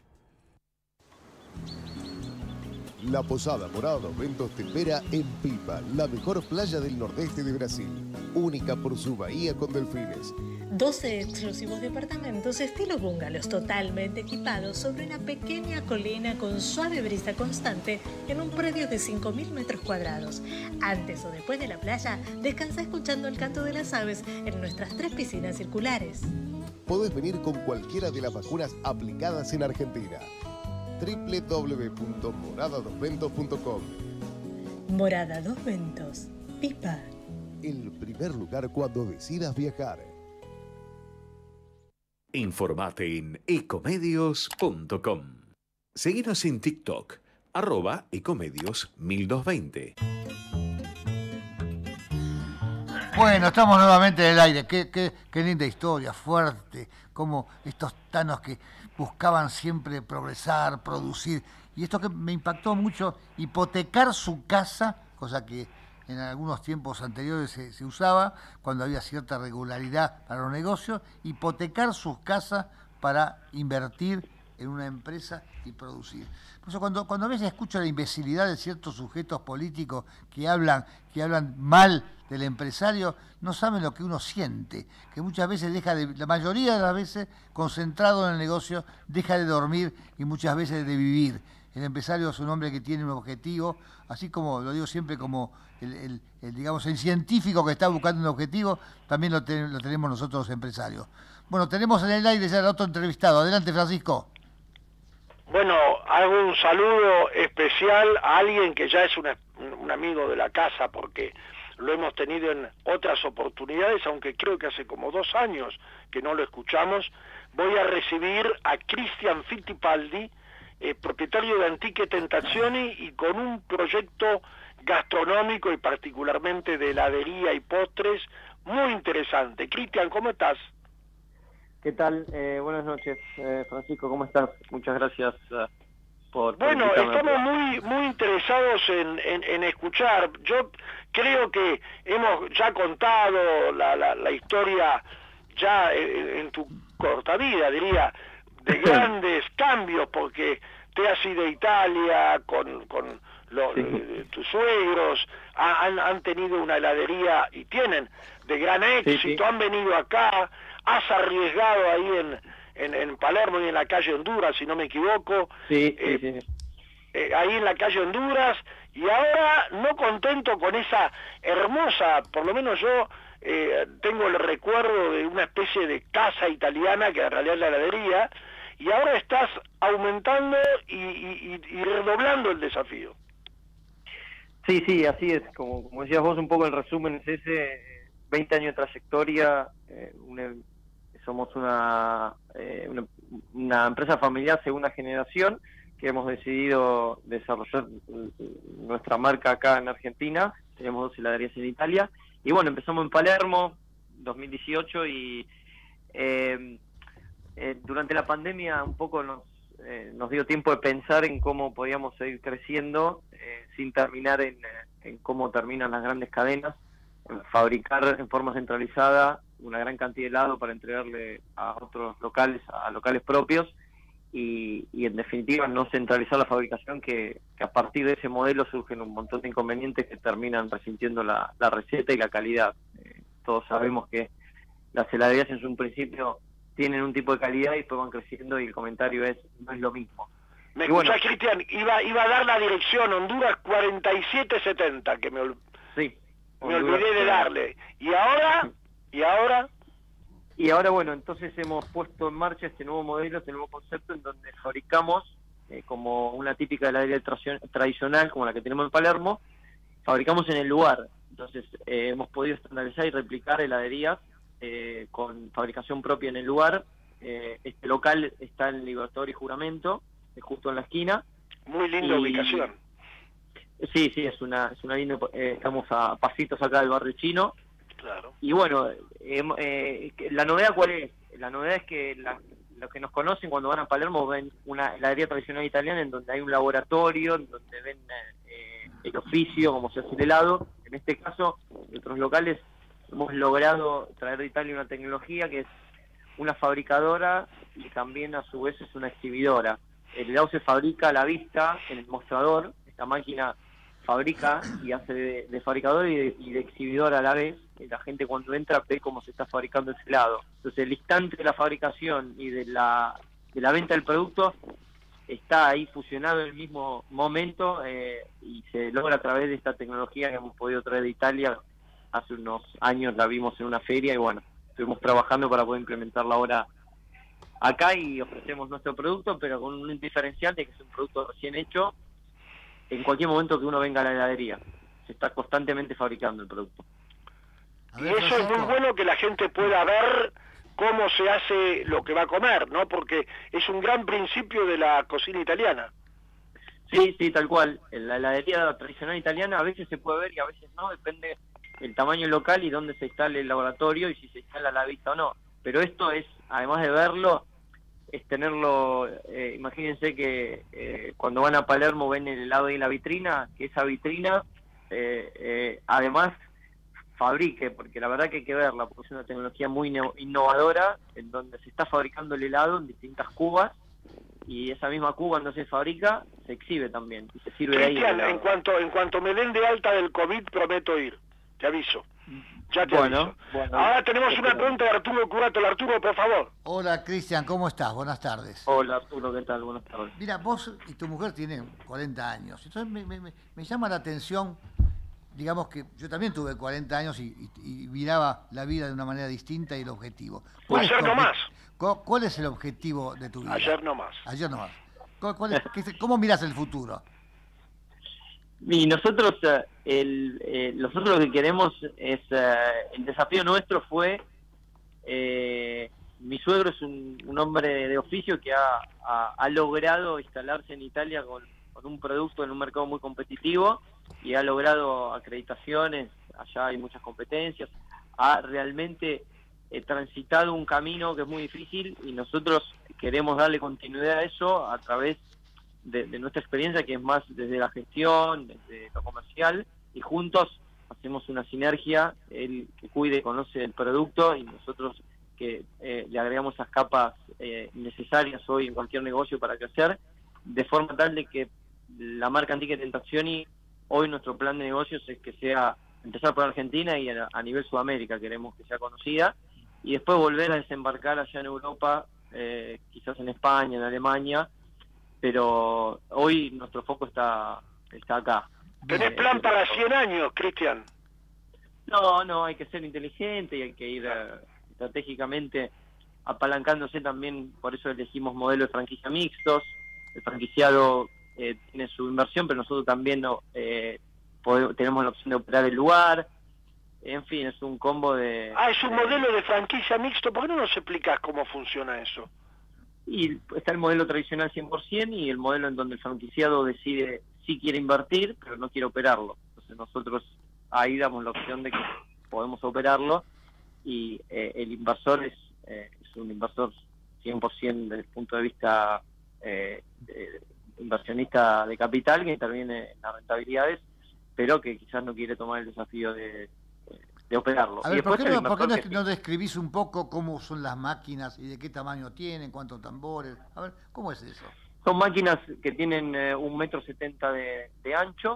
La Posada Morada dos Ventos te espera en Pipa, la mejor playa del nordeste de Brasil, única por su bahía con delfines. doce exclusivos departamentos estilo bungalows totalmente equipados sobre una pequeña colina con suave brisa constante en un predio de cinco mil metros cuadrados. Antes o después de la playa, descansa escuchando el canto de las aves en nuestras tres piscinas circulares. Podés venir con cualquiera de las vacunas aplicadas en Argentina. doble u doble u doble u punto morada dos ventos punto com. Morada dos Ventos, Pipa. El primer lugar cuando decidas viajar. Informate en ecomedios punto com. Seguinos en TikTok, arroba ecomedios mil doscientos veinte. Bueno, estamos nuevamente en el aire. Qué, qué, qué linda historia, fuerte. Como estos tanos que buscaban siempre progresar, producir. Y esto que me impactó mucho, hipotecar su casa, cosa que en algunos tiempos anteriores se, se usaba, cuando había cierta regularidad para los negocios, hipotecar sus casas para invertir en una empresa y producir. Por eso cuando, cuando a veces escucho la imbecilidad de ciertos sujetos políticos que hablan, que hablan mal del empresario, no saben lo que uno siente, que muchas veces deja de, la mayoría de las veces, concentrado en el negocio, deja de dormir y muchas veces de vivir. El empresario es un hombre que tiene un objetivo, así como lo digo siempre, como el, el, el digamos el científico que está buscando un objetivo, también lo, ten, lo tenemos nosotros los empresarios. Bueno, tenemos en el aire ya el otro entrevistado. Adelante, Francisco. Bueno, hago un saludo especial a alguien que ya es una, un amigo de la casa, porque lo hemos tenido en otras oportunidades, aunque creo que hace como dos años que no lo escuchamos. Voy a recibir a Cristian Fittipaldi, eh, propietario de Antiche Tentazioni y con un proyecto gastronómico y particularmente de heladería y postres muy interesante. Cristian, ¿cómo estás? ¿Qué tal? Eh, buenas noches, eh, Francisco, ¿cómo estás? Muchas gracias uh, por, por Bueno, invitarme. estamos muy muy interesados en, en, en escuchar. Yo creo que hemos ya contado la, la, la historia ya en, en tu corta vida, diría, de grandes cambios, porque te has ido a Italia con, con los, sí. tus suegros, han, han tenido una heladería y tienen de gran éxito, sí, sí. Han venido acá, has arriesgado ahí en, en, en Palermo y en la calle Honduras, si no me equivoco, sí, eh, sí, sí. Eh, ahí en la calle Honduras, y ahora no contento con esa hermosa, por lo menos yo eh, tengo el recuerdo de una especie de casa italiana que en realidad es la heladería, y ahora estás aumentando y, y, y redoblando el desafío. Sí, sí, así es, como, como decías vos, un poco el resumen es ese, veinte años de trayectoria, eh, una, somos una, eh, una, una empresa familiar segunda generación, que hemos decidido desarrollar nuestra marca acá en Argentina. Tenemos dos heladerías en Italia, y bueno, empezamos en Palermo, dos mil dieciocho, y eh, eh, durante la pandemia un poco nos, eh, nos dio tiempo de pensar en cómo podíamos seguir creciendo, eh, sin terminar en, en cómo terminan las grandes cadenas, en fabricar en forma centralizada una gran cantidad de helado para entregarle a otros locales, a locales propios, Y, y en definitiva no centralizar la fabricación, que, que a partir de ese modelo surgen un montón de inconvenientes que terminan resintiendo la, la receta y la calidad. Eh, todos sabemos que las heladerías en su principio tienen un tipo de calidad y después van creciendo, y el comentario es, no es lo mismo. Me y bueno, escuchás, Cristian, iba, iba a dar la dirección, Honduras cuarenta y siete setenta, que me, ol... sí, me olvidé de darle. ¿Y ahora? ¿Y ahora? Y ahora, bueno, entonces hemos puesto en marcha este nuevo modelo, este nuevo concepto, en donde fabricamos, eh, como una típica heladería tradicional, como la que tenemos en Palermo, fabricamos en el lugar. Entonces eh, hemos podido estandarizar y replicar heladerías eh, con fabricación propia en el lugar. Eh, este local está en Libertador y Juramento, eh, justo en la esquina. Muy linda y... ubicación. Sí, sí, es una, es una linda, eh, estamos a pasitos acá del barrio chino. Claro. Y bueno, eh, eh, la novedad ¿cuál es? La novedad es que la, los que nos conocen cuando van a Palermo ven una heladería tradicional italiana en donde hay un laboratorio, en donde ven eh, el oficio, cómo se hace el helado. En este caso, en otros locales hemos logrado traer de Italia una tecnología que es una fabricadora y también a su vez es una exhibidora. El helado se fabrica a la vista en el mostrador. Esta máquina fabrica y hace de, de fabricador y de, y de exhibidor a la vez. Y la gente cuando entra ve cómo se está fabricando ese helado. Entonces el instante de la fabricación y de la, de la venta del producto está ahí fusionado en el mismo momento eh, y se logra a través de esta tecnología que hemos podido traer de Italia. Hace unos años la vimos en una feria y bueno, estuvimos trabajando para poder implementarla ahora acá y ofrecemos nuestro producto, pero con un diferencial de que es un producto recién hecho en cualquier momento que uno venga a la heladería. Se está constantemente fabricando el producto. Y eso es muy bueno, que la gente pueda ver cómo se hace lo que va a comer, ¿no? Porque es un gran principio de la cocina italiana. Sí, sí, tal cual. En la heladería tradicional italiana a veces se puede ver y a veces no, depende del tamaño local y dónde se instale el laboratorio y si se instala a la vista o no. Pero esto es, además de verlo, es tenerlo, eh, imagínense que eh, cuando van a Palermo ven el helado ahí en la vitrina, que esa vitrina eh, eh, además fabrique, porque la verdad que hay que verla, porque es una tecnología muy innovadora, en donde se está fabricando el helado en distintas cubas, y esa misma cuba cuando se fabrica, se exhibe también, y se sirve de ahí. Cristian, en cuanto, en cuanto me den de alta del COVID, prometo ir, te aviso. Ya te bueno, aviso. Bueno, Ahora tenemos una pregunta de Arturo Curato. Arturo, por favor. Hola, Cristian, ¿cómo estás? Buenas tardes. Hola, Arturo, ¿qué tal? Buenas tardes. Mira, vos y tu mujer tienen cuarenta años, entonces me, me, me llama la atención, digamos que yo también tuve cuarenta años y, y, y miraba la vida de una manera distinta y el objetivo. ¿Cuál Ayer es no más. ¿Cuál es el objetivo de tu vida? Ayer no más. Ayer no más. ¿Cuál, cuál es, qué, ¿Cómo miras el futuro? Y nosotros, el, eh, nosotros lo que queremos es, eh, el desafío nuestro fue, eh, mi suegro es un, un hombre de oficio que ha, ha, ha logrado instalarse en Italia con, con un producto en un mercado muy competitivo y ha logrado acreditaciones, allá hay muchas competencias, ha realmente eh, transitado un camino que es muy difícil y nosotros queremos darle continuidad a eso a través De, de nuestra experiencia, que es más desde la gestión, desde lo comercial, y juntos hacemos una sinergia, él que cuide, conoce el producto, y nosotros que eh, le agregamos esas capas eh, necesarias hoy en cualquier negocio para crecer, de forma tal de que la marca Antica Tentazioni, hoy nuestro plan de negocios es que sea, empezar por Argentina y a, a nivel Sudamérica queremos que sea conocida, y después volver a desembarcar allá en Europa, eh, quizás en España, en Alemania, pero hoy nuestro foco está está acá. ¿Tenés eh, plan para pero, cien años, Cristian? No, no, hay que ser inteligente y hay que ir uh, estratégicamente apalancándose también, por eso elegimos modelos de franquicia mixtos. El franquiciado eh, tiene su inversión, pero nosotros también no, eh, podemos, tenemos la opción de operar el lugar. En fin, es un combo de... Ah, es un de, modelo de franquicia mixto. ¿Por qué no nos explicás cómo funciona eso? Y está el modelo tradicional cien por ciento y el modelo en donde el franquiciado decide si quiere invertir, pero no quiere operarlo. Entonces nosotros ahí damos la opción de que podemos operarlo y eh, el inversor es, eh, es un inversor cien por ciento desde el punto de vista eh, de inversionista de capital que interviene en las rentabilidades, pero que quizás no quiere tomar el desafío de... de operarlo. A ver, y ¿por qué, no, ¿por qué no, que... no describís un poco cómo son las máquinas y de qué tamaño tienen, cuántos tambores? A ver, ¿cómo es eso? Son máquinas que tienen eh, un metro setenta de, de ancho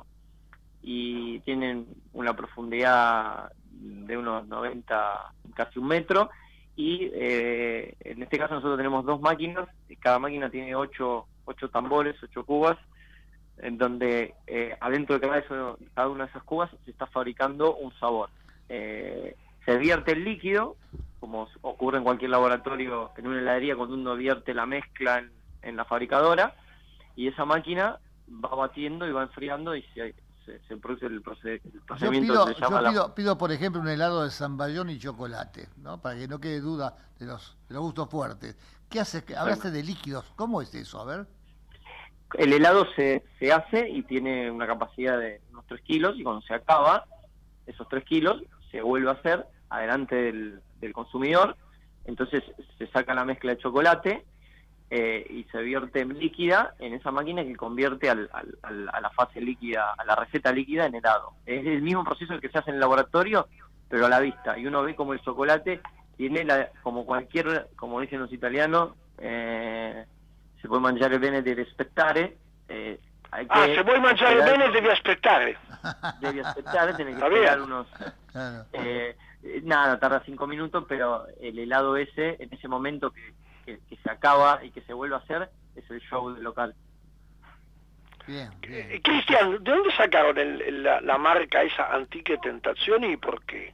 y tienen una profundidad de unos noventa, casi un metro, y eh, en este caso nosotros tenemos dos máquinas, cada máquina tiene ocho, ocho tambores, ocho cubas, en donde eh, adentro de cada, eso, cada una de esas cubas se está fabricando un sabor. Eh, se vierte el líquido, como ocurre en cualquier laboratorio, en una heladería, cuando uno vierte la mezcla en, en la fabricadora, y esa máquina va batiendo y va enfriando y se, se, se produce el, proced, el procedimiento yo pido, que se llama yo pido, la... pido, por ejemplo, un helado de zamballón y chocolate, ¿no? Para que no quede duda de los, de los gustos fuertes. ¿Qué haces? Hablaste de líquidos, ¿cómo es eso? A ver. El helado se, se hace y tiene una capacidad de unos tres kilos, y cuando se acaba esos tres kilos se vuelve a hacer adelante del, del consumidor. Entonces se saca la mezcla de chocolate eh, y se vierte en líquida en esa máquina que convierte al, al, al, a la fase líquida, a la receta líquida en helado. Es el mismo proceso que se hace en el laboratorio, pero a la vista, y uno ve como el chocolate tiene la, como cualquier, como dicen los italianos, eh, se puede mangiare bene deve aspettare. Eh, hay que ah, se puede mangiare bene devi aspettare. Devi aspettare, tiene que esperar unos... Eh, nada, tarda cinco minutos, pero el helado ese, en ese momento que, que, que se acaba y que se vuelve a hacer, es el show del local. Bien, bien. Eh, Cristian, ¿de dónde sacaron el, el, la, la marca esa Antiche Tentazioni y por qué?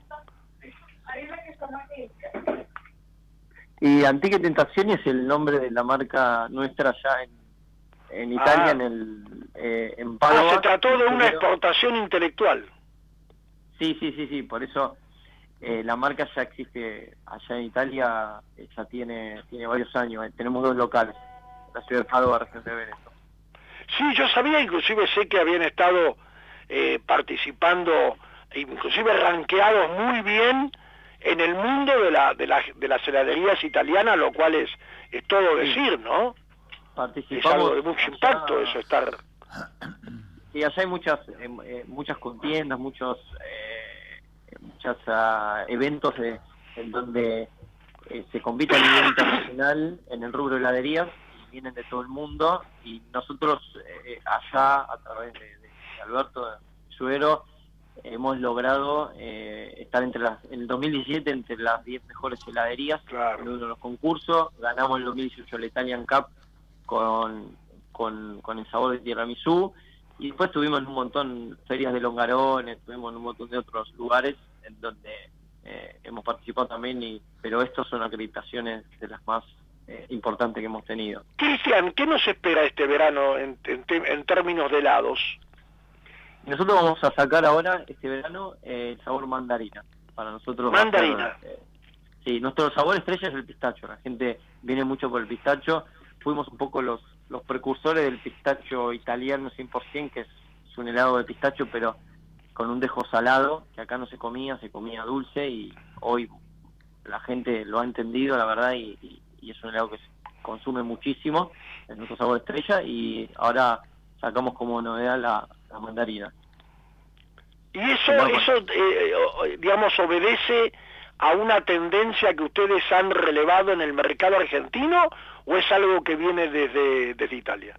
Y Antiche Tentazioni es el nombre de la marca nuestra allá en, en Italia, ah. en el eh, en Padua. Ah, se trató de una exportación intelectual. Sí, sí, sí, sí, por eso eh, la marca ya existe allá en Italia, eh, ya tiene tiene varios años, eh, tenemos dos locales, la ciudad de Padua, región de Veneto. Sí, yo sabía, inclusive sé que habían estado eh, participando, inclusive rankeados muy bien en el mundo de, la, de, la, de las heladerías italianas, lo cual es, es todo decir, ¿no? Es algo de mucho impacto eso, estar... Sí, allá hay muchas eh, eh, muchas contiendas, muchos eh, muchos uh, eventos de, en donde eh, se compite a nivel internacional en el rubro de heladerías, y vienen de todo el mundo, y nosotros eh, allá, a través de, de Alberto Suero, hemos logrado eh, estar entre las, en el dos mil diecisiete entre las diez mejores heladerías, claro, en uno de los concursos. Ganamos el dos mil dieciocho el Italian Cup con, con, con el sabor de tiramisú, y después tuvimos en un montón ferias de Longarone, tuvimos en un montón de otros lugares en donde eh, hemos participado también, y pero estos son acreditaciones de las más eh, importantes que hemos tenido. Cristian, ¿qué nos espera este verano en, en, en términos de helados? Nosotros vamos a sacar ahora, este verano, eh, el sabor mandarina. Para nosotros... Mandarina. Ser, eh, sí, nuestro sabor estrella es el pistacho. La gente viene mucho por el pistacho. Fuimos un poco los los precursores del pistacho italiano cien por ciento, que es, es un helado de pistacho, pero con un dejo salado, que acá no se comía, se comía dulce, y hoy la gente lo ha entendido, la verdad, y, y, y es un helado que se consume muchísimo, es nuestro sabor estrella, y ahora sacamos como novedad la, la mandarina. ¿Y eso, eso eh, digamos, obedece a una tendencia que ustedes han relevado en el mercado argentino, o es algo que viene desde, desde Italia?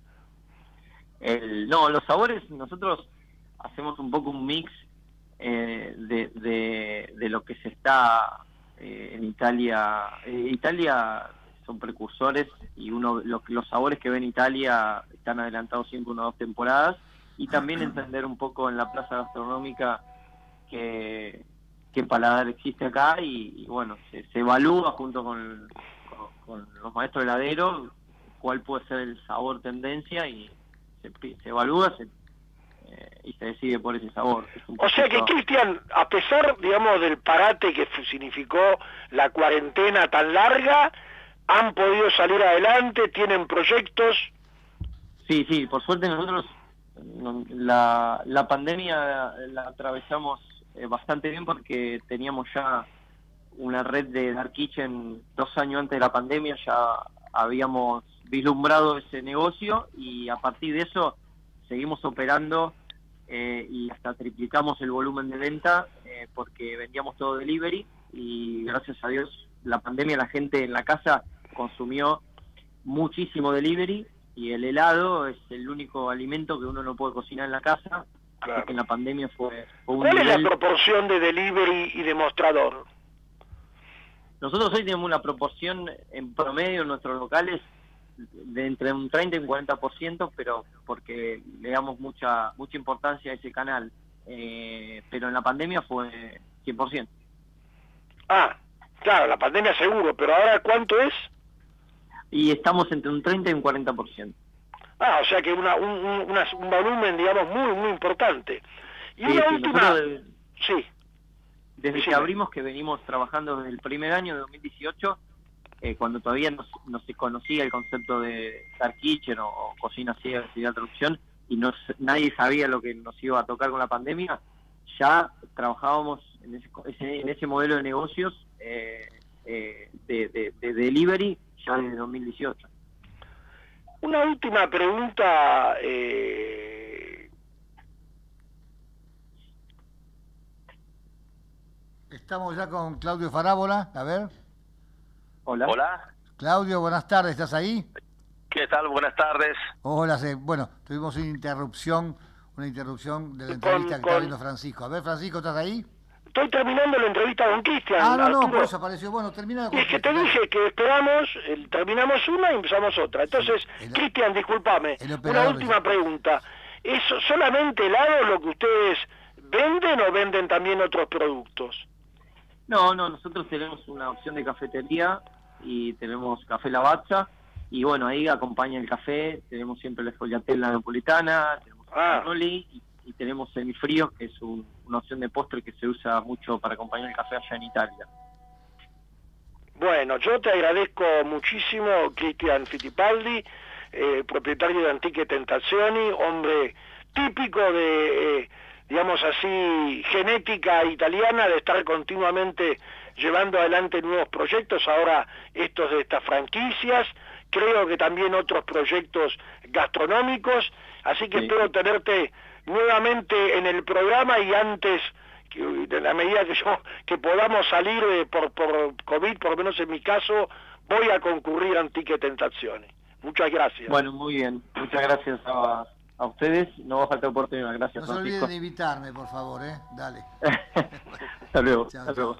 El, no, los sabores, nosotros hacemos un poco un mix eh, de, de, de lo que se está eh, en Italia. Eh, Italia son precursores, y uno lo, los sabores que ven en Italia están adelantados siempre una o dos temporadas, y también entender un poco en la plaza gastronómica que qué paladar existe acá, y, y bueno, se, se evalúa junto con, con, con los maestros heladeros cuál puede ser el sabor tendencia, y se, se evalúa se, eh, y se decide por ese sabor. O sea que, Cristian, a pesar, digamos, del parate que significó la cuarentena tan larga, han podido salir adelante, tienen proyectos. Sí, sí, por suerte nosotros la, la pandemia la atravesamos Eh, bastante bien, porque teníamos ya una red de Dark Kitchen dos años antes de la pandemia, ya habíamos vislumbrado ese negocio, y a partir de eso seguimos operando eh, y hasta triplicamos el volumen de venta eh, porque vendíamos todo delivery, y gracias a Dios la pandemia, la gente en la casa consumió muchísimo delivery, y el helado es el único alimento que uno no puede cocinar en la casa. Claro. Así que en la pandemia fue, fue un ¿Cuál nivel... es la proporción de delivery y de mostrador? Nosotros hoy tenemos una proporción en promedio en nuestros locales de entre un treinta y un cuarenta por ciento, pero porque le damos mucha mucha importancia a ese canal. Eh, pero en la pandemia fue cien por ciento. Ah, claro, la pandemia seguro, pero ahora ¿cuánto es? Y estamos entre un treinta y un cuarenta por ciento. Ah, o sea que una, un, un, una, un volumen, digamos, muy, muy importante. Y sí, una sí, última... De, sí. Desde sí, que abrimos, que venimos trabajando desde el primer año de dos mil dieciocho, eh, cuando todavía no, no se conocía el concepto de Dark Kitchen o, o cocina ciega sin traducción, y no, nadie sabía lo que nos iba a tocar con la pandemia, ya trabajábamos en ese, en ese modelo de negocios eh, eh, de, de, de delivery ya desde dos mil dieciocho. Una última pregunta, eh... Estamos ya con Claudio Farabola, a ver. Hola. Hola. Claudio, buenas tardes, ¿estás ahí? ¿Qué tal? Buenas tardes. Hola, sí. Bueno, tuvimos una interrupción, una interrupción de la entrevista con, que está viendo Francisco. A ver, Francisco, ¿estás ahí? Estoy terminando la entrevista con Cristian. Ah, no, Arturo. no, por eso apareció. Bueno, termina con Es que te dije que esperamos, eh, terminamos una y empezamos otra. Entonces, sí, Cristian, discúlpame, una última pregunta. ¿Es solamente helado lo que ustedes venden o venden también otros productos? No, no, nosotros tenemos una opción de cafetería y tenemos café Lavazza y bueno, ahí acompaña el café, tenemos siempre la sfogliatella napolitana, tenemos ah. cannoli y, y tenemos semifríos, que es un, una opción de postre que se usa mucho para acompañar el café allá en Italia. Bueno, yo te agradezco muchísimo, Cristian Fittipaldi, eh, propietario de Antiche Tentazioni, hombre típico de, eh, digamos así, genética italiana, de estar continuamente llevando adelante nuevos proyectos, ahora estos de estas franquicias, creo que también otros proyectos gastronómicos, así que sí. Espero tenerte nuevamente en el programa y antes, de la medida que yo que podamos salir eh, por, por COVID, por lo menos en mi caso, voy a concurrir a Antiche Tentazioni. Muchas gracias. Bueno, muy bien, muchas gracias a, a ustedes, no va a faltar oportunidad, gracias. No se olviden de invitarme, por favor, ¿eh? Dale. Hasta luego, chao, hasta luego.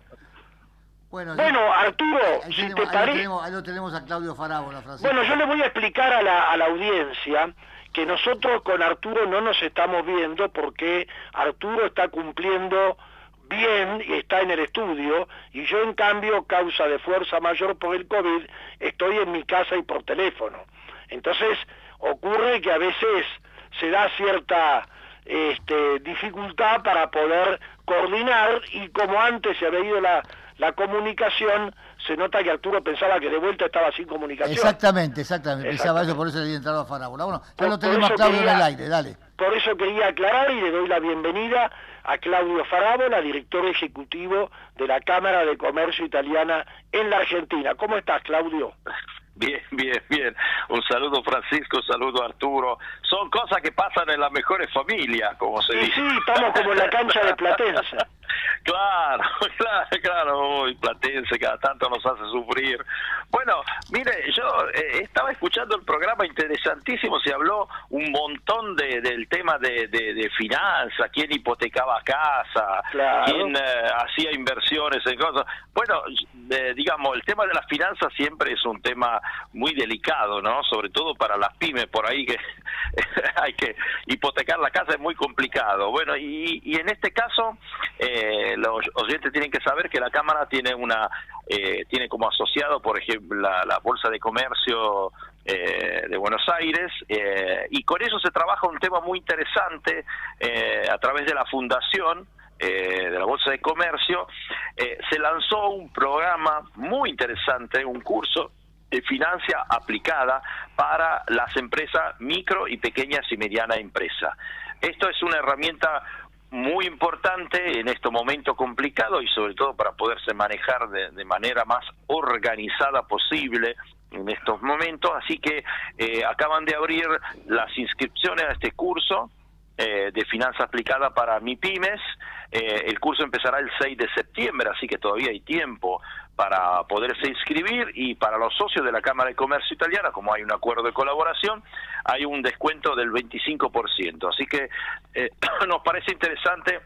Bueno, bueno, Arturo, ahí, si tenemos, te ahí, parece... lo tenemos, ahí lo tenemos a Claudio Farabola, Francisco. Bueno, yo le voy a explicar a la, a la audiencia que nosotros con Arturo no nos estamos viendo porque Arturo está cumpliendo bien y está en el estudio y yo en cambio, causa de fuerza mayor por el COVID, estoy en mi casa y por teléfono. Entonces ocurre que a veces se da cierta este, dificultad para poder coordinar y como antes se había ido la, la comunicación, se nota que Arturo pensaba que de vuelta estaba sin comunicación. Exactamente, exactamente, pensaba eso, por eso le había entrado a Farabola. Bueno, ya lo tenemos a Claudio quería, en el aire, dale. Por eso quería aclarar y le doy la bienvenida a Claudio Farabola, director ejecutivo de la Cámara de Comercio Italiana en la Argentina. ¿Cómo estás, Claudio? Bien, bien, bien. Un saludo, Francisco, un saludo, Arturo. Son cosas que pasan en las mejores familias, como se sí, dice. Sí, estamos como en la cancha de Platense. Claro, claro, claro, uy, Platense cada tanto nos hace sufrir. Bueno, mire, yo eh, estaba escuchando el programa interesantísimo, se habló un montón de, del tema de, de, de finanzas, quién hipotecaba casa, claro. quién eh, hacía inversiones en cosas. Bueno, eh, digamos, el tema de las finanzas siempre es un tema muy delicado, ¿no? Sobre todo para las pymes, por ahí que hay que hipotecar la casa es muy complicado. Bueno, y, y en este caso... Eh, los oyentes tienen que saber que la Cámara tiene una eh, tiene como asociado, por ejemplo, la, la Bolsa de Comercio eh, de Buenos Aires, eh, y con eso se trabaja un tema muy interesante eh, a través de la fundación eh, de la Bolsa de Comercio. Eh, se lanzó un programa muy interesante, un curso de finanzas aplicada para las empresas micro y pequeñas y medianas empresas. Esto es una herramienta muy importante en este momento complicado y sobre todo para poderse manejar de, de manera más organizada posible en estos momentos, así que eh, acaban de abrir las inscripciones a este curso eh, de finanzas aplicada para MIPYMES. Eh, el curso empezará el seis de septiembre, así que todavía hay tiempo para poderse inscribir, y para los socios de la Cámara de Comercio Italiana, como hay un acuerdo de colaboración, hay un descuento del veinticinco por ciento, así que eh, nos parece interesante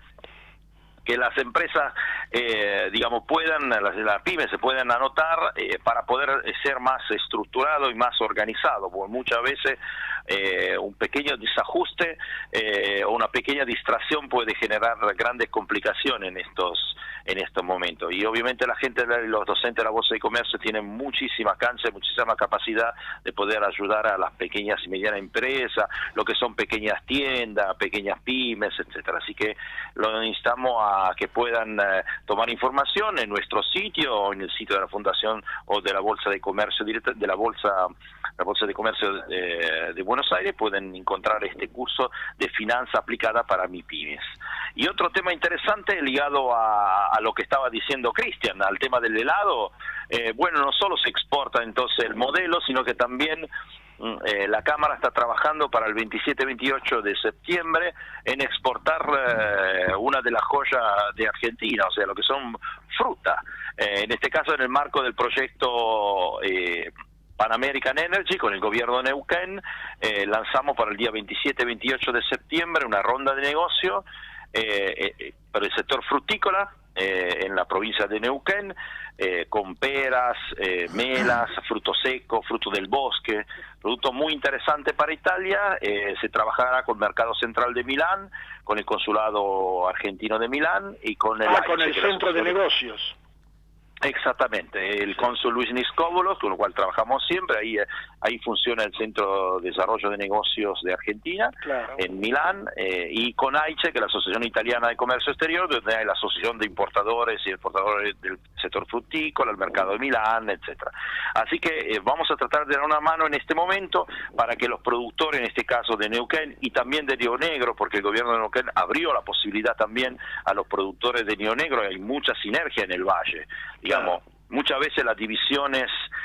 que las empresas, eh, digamos, puedan, las, las pymes se puedan anotar eh, para poder ser más estructurado y más organizado, porque muchas veces eh, un pequeño desajuste eh, o una pequeña distracción puede generar grandes complicaciones en estos en estos momentos. Y obviamente la gente, los docentes de la Bolsa de Comercio tienen muchísima cancha, muchísima capacidad de poder ayudar a las pequeñas y medianas empresas, lo que son pequeñas tiendas, pequeñas pymes, etcétera. Así que lo instamos a que puedan eh, tomar información en nuestro sitio o en el sitio de la Fundación o de la Bolsa de Comercio de la Bolsa la Bolsa de Comercio de, de Buenos Aires. Pueden encontrar este curso de finanza aplicada para MIPYMES. Y otro tema interesante ligado a, a lo que estaba diciendo Cristian, al tema del helado, eh, bueno, no solo se exporta entonces el modelo, sino que también eh, la Cámara está trabajando para el veintisiete veintiocho de septiembre en exportar eh, una de las joyas de Argentina, o sea, lo que son fruta. Eh, en este caso, en el marco del proyecto eh, Pan American Energy, con el gobierno de Neuquén, eh, lanzamos para el día veintisiete veintiocho de septiembre una ronda de negocio eh, eh, para el sector frutícola eh, en la provincia de Neuquén, eh, con peras, eh, melas, frutos secos, frutos del bosque, producto muy interesante para Italia. Eh, se trabajará con el Mercado Central de Milán, con el Consulado Argentino de Milán y con el, ah, con el Centro de Negocios. Exactamente, el cónsul Luis Niscóbolos, con lo cual trabajamos siempre, ahí ahí funciona el Centro de Desarrollo de Negocios de Argentina, claro, en Milán, eh, y con AICE, que es la Asociación Italiana de Comercio Exterior, donde hay la Asociación de Importadores y Exportadores del sector frutícola, el mercado de Milán, etcétera. Así que eh, vamos a tratar de dar una mano en este momento para que los productores, en este caso de Neuquén y también de Río Negro, porque el gobierno de Neuquén abrió la posibilidad también a los productores de Río Negro, hay mucha sinergia en el valle. Digamos, muchas veces las divisiones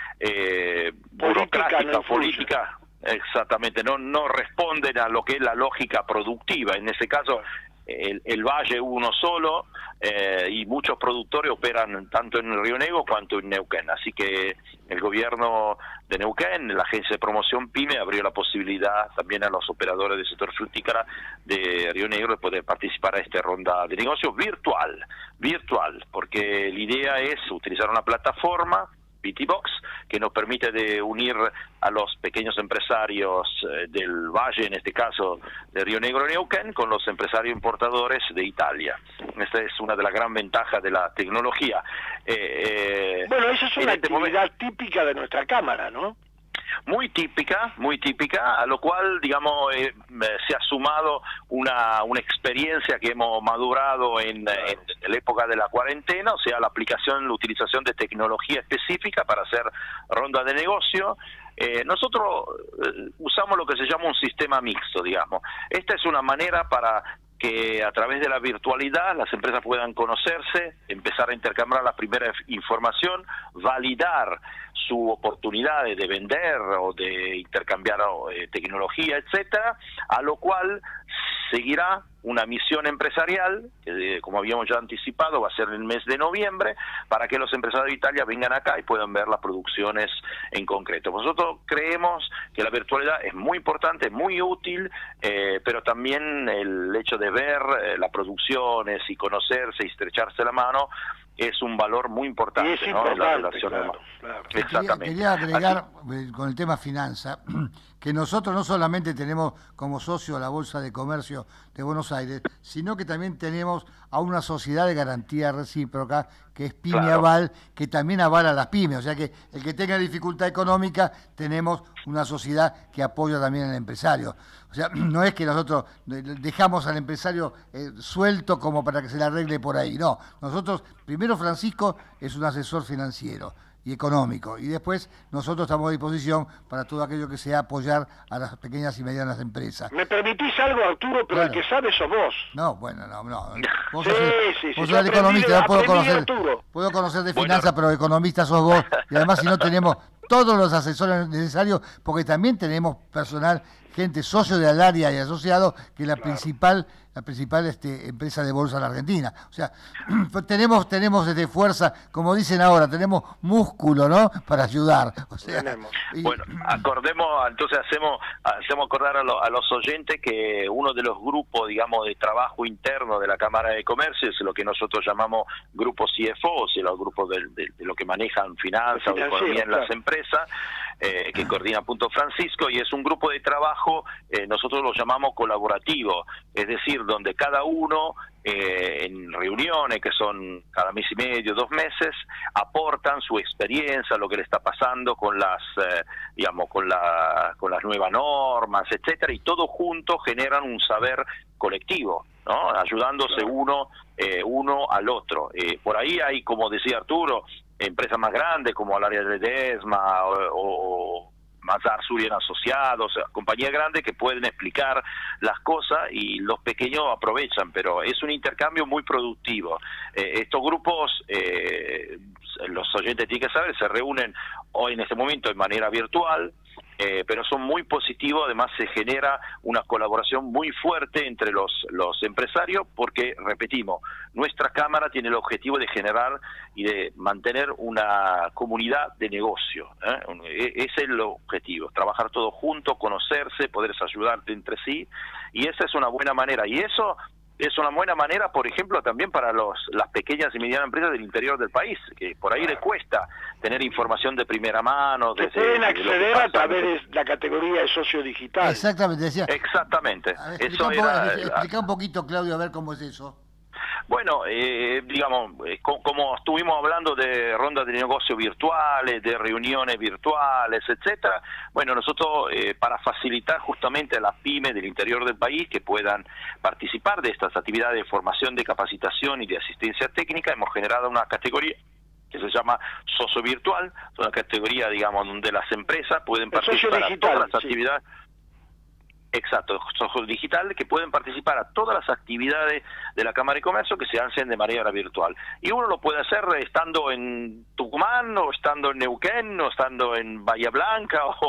eh, burocráticas, no políticas, exactamente, no no responden a lo que es la lógica productiva. En ese caso, el, el valle uno solo, eh, y muchos productores operan tanto en Río Negro cuanto en Neuquén. Así que el gobierno de Neuquén, la agencia de promoción PYME, abrió la posibilidad también a los operadores del sector frutícola de Río Negro de poder participar a esta ronda de negocios virtual, virtual, porque la idea es utilizar una plataforma, BTBox, que nos permite de unir a los pequeños empresarios eh, del valle, en este caso de Río Negro y Neuquén, con los empresarios importadores de Italia. Esta es una de las gran ventajas de la tecnología. Eh, eh, bueno, esa es una este actividad momento típica de nuestra Cámara, ¿no? Muy típica, muy típica, a lo cual, digamos, eh, se ha sumado una, una experiencia que hemos madurado en, en, en la época de la cuarentena, o sea, la aplicación, la utilización de tecnología específica para hacer rondas de negocio. Eh, nosotros eh, usamos lo que se llama un sistema mixto, digamos. Esta es una manera para que a través de la virtualidad las empresas puedan conocerse, empezar a intercambiar la primera información, validar su oportunidad de vender o de intercambiar eh, tecnología, etcétera, a lo cual seguirá una misión empresarial, que como habíamos ya anticipado va a ser en el mes de noviembre, para que los empresarios de Italia vengan acá y puedan ver las producciones en concreto. Nosotros creemos que la virtualidad es muy importante, muy útil, eh, pero también el hecho de ver eh, las producciones y conocerse y estrecharse la mano es un valor muy importante, es ¿no? En la relación claro, humana. Claro. Exactamente. Quería, quería agregar Así, con el tema finanza, que nosotros no solamente tenemos como socio a la Bolsa de Comercio de Buenos Aires, sino que también tenemos a una sociedad de garantía recíproca, que es PYME claro. Aval, que también avala a las pymes. O sea que el que tenga dificultad económica, tenemos una sociedad que apoya también al empresario. O sea, no es que nosotros dejamos al empresario eh, suelto como para que se le arregle por ahí. No, nosotros, primero Francisco es un asesor financiero y económico, y después nosotros estamos a disposición para todo aquello que sea apoyar a las pequeñas y medianas empresas. ¿Me permitís algo, Arturo? Pero Claro. el que sabe sos vos. No, bueno, no, no. Vos Sí, sos, sí, sí, vos yo sos el aprendí economista, de- no puedo aprendí de conocer, Arturo. puedo conocer de Bueno. finanzas, pero economista sos vos. Y además, si no tenemos todos los asesores necesarios, porque también tenemos personal, gente socio del área y asociado, que es la principal la principal este, empresa de bolsa en la Argentina. O sea, tenemos tenemos este, fuerza, como dicen ahora, tenemos músculo, ¿no? Para ayudar. O sea, y- Bueno, acordemos, entonces hacemos hacemos acordar a, lo- a los oyentes que uno de los grupos, digamos, de trabajo interno de la Cámara de Comercio es lo que nosotros llamamos grupos C F O, o sea, los grupos de, de- de lo que manejan finanzas o Financiero, economía en las claro. empresas, eh, que coordina Punto Francisco, y es un grupo de trabajo, eh, nosotros lo llamamos colaborativo, es decir, donde cada uno eh, en reuniones que son cada mes y medio, dos meses, aportan su experiencia, lo que le está pasando con las, eh, digamos, con la, con las nuevas normas, etcétera, y todos juntos generan un saber colectivo, ¿no? Ayudándose uno, eh, uno al otro. Eh, por ahí hay, como decía Arturo, empresas más grandes como el área de Ledesma o, o Mazar Surien Asociados, o sea, compañías grandes que pueden explicar las cosas y los pequeños aprovechan, pero es un intercambio muy productivo. Eh, estos grupos, eh, los oyentes tienen que saber, se reúnen hoy en este momento de manera virtual, eh, pero son muy positivos. Además se genera una colaboración muy fuerte entre los, los empresarios, porque, repetimos, nuestra Cámara tiene el objetivo de generar y de mantener una comunidad de negocio, ¿eh? Ese es el objetivo, trabajar todos juntos, conocerse, poderse ayudar entre sí, y esa es una buena manera, y eso es una buena manera, por ejemplo, también para los, las pequeñas y medianas empresas del interior del país, que por ahí les cuesta tener información de primera mano. Que desde, pueden acceder a través de la categoría de socio digital. Exactamente, decía. Exactamente. Ver, Eso explica, un era, poco, explica un poquito, Claudio, a ver cómo es eso. Bueno, eh, digamos, eh, co como estuvimos hablando de rondas de negocio virtuales, de reuniones virtuales, etcétera, bueno, nosotros eh, para facilitar justamente a las pymes del interior del país que puedan participar de estas actividades de formación, de capacitación y de asistencia técnica, hemos generado una categoría que se llama socio virtual, es una categoría, digamos, donde las empresas pueden participar en todas las sí. actividades. Exacto, socio digital, que pueden participar a todas las actividades de la Cámara de Comercio que se hacen de manera virtual. Y uno lo puede hacer estando en Tucumán, o estando en Neuquén, o estando en Bahía Blanca, o,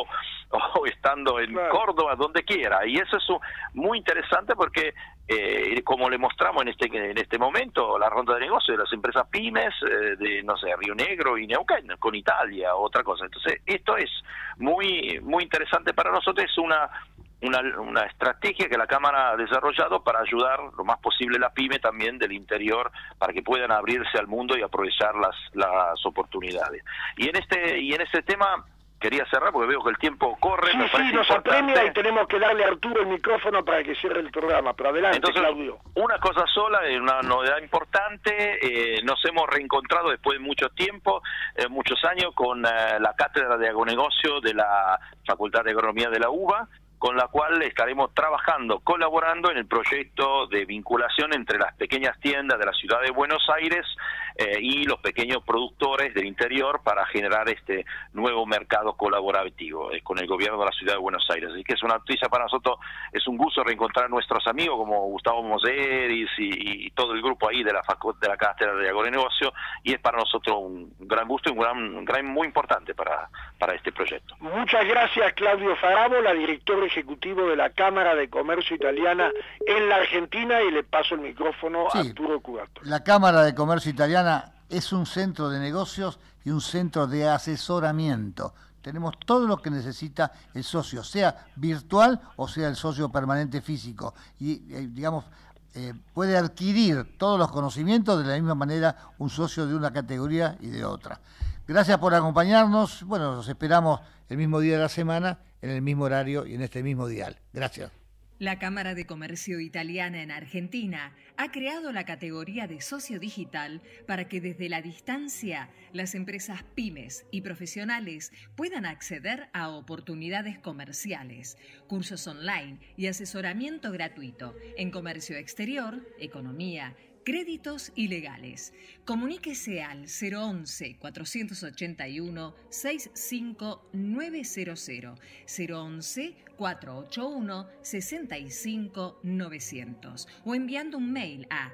o estando en claro. Córdoba, donde quiera. Y eso es un, muy interesante porque, eh, como le mostramos en este en este momento, la ronda de negocio de las empresas pymes, eh, de, no sé, Río Negro y Neuquén, con Italia, otra cosa. Entonces, esto es muy, muy interesante para nosotros, es una... Una, una estrategia que la Cámara ha desarrollado para ayudar lo más posible a la pyme también del interior, para que puedan abrirse al mundo y aprovechar las, las oportunidades. Y en este y en este tema quería cerrar porque veo que el tiempo corre. Sí, me sí, nos apremia y tenemos que darle a Arturo el micrófono para que cierre el programa, pero adelante. Entonces, Claudio. Una cosa sola, una novedad importante, eh, nos hemos reencontrado después de mucho tiempo, eh, muchos años, con eh, la Cátedra de Agronegocio de la Facultad de Agronomía de la UBA, con la cual estaremos trabajando, colaborando en el proyecto de vinculación entre las pequeñas tiendas de la ciudad de Buenos Aires eh, y los pequeños productores del interior para generar este nuevo mercado colaborativo eh, con el gobierno de la ciudad de Buenos Aires. Así que es una noticia para nosotros, es un gusto reencontrar a nuestros amigos como Gustavo Moseris y, y todo el grupo ahí de la de la Cátedra de Agronegocio, y es para nosotros un gran gusto y un gran, un gran muy importante para, para este proyecto. Muchas gracias, Claudio Farabo, la directora ejecutivo de la Cámara de Comercio Italiana en la Argentina, y le paso el micrófono sí, a Arturo Cugato. La Cámara de Comercio Italiana es un centro de negocios y un centro de asesoramiento. Tenemos todo lo que necesita el socio, sea virtual o sea el socio permanente físico, y eh, digamos eh, puede adquirir todos los conocimientos de la misma manera un socio de una categoría y de otra. Gracias por acompañarnos. Bueno, los esperamos el mismo día de la semana, en el mismo horario y en este mismo dial. Gracias. La Cámara de Comercio Italiana en Argentina ha creado la categoría de socio digital para que desde la distancia las empresas pymes y profesionales puedan acceder a oportunidades comerciales, cursos online y asesoramiento gratuito en comercio exterior, economía, créditos y legales. Comuníquese al cero once, cuatrocientos ochenta y uno, sesenta y cinco novecientos, cero once, cuatrocientos ochenta y uno, sesenta y cinco novecientos, o enviando un mail a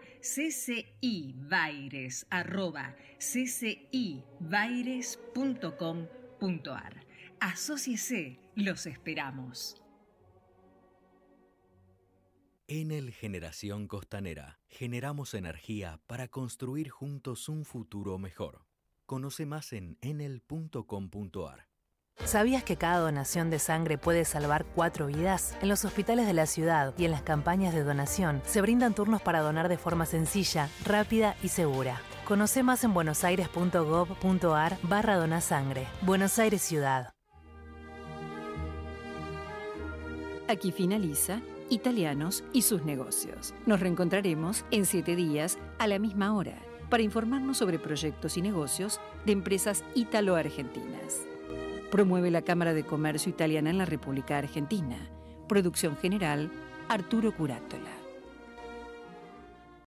ccibaires arroba ccibaires punto com punto ar. Asóciese, los esperamos. Enel Generación Costanera. Generamos energía para construir juntos un futuro mejor. Conoce más en enel punto com punto ar. ¿Sabías que cada donación de sangre puede salvar cuatro vidas? En los hospitales de la ciudad y en las campañas de donación se brindan turnos para donar de forma sencilla, rápida y segura. Conoce más en buenosaires punto gov punto ar barra donasangre. Buenos Aires Ciudad. Aquí finaliza Italianos y sus negocios. Nos reencontraremos en siete días a la misma hora para informarnos sobre proyectos y negocios de empresas ítalo-argentinas. Promueve la Cámara de Comercio Italiana en la República Argentina. Producción general, Arturo Curátola.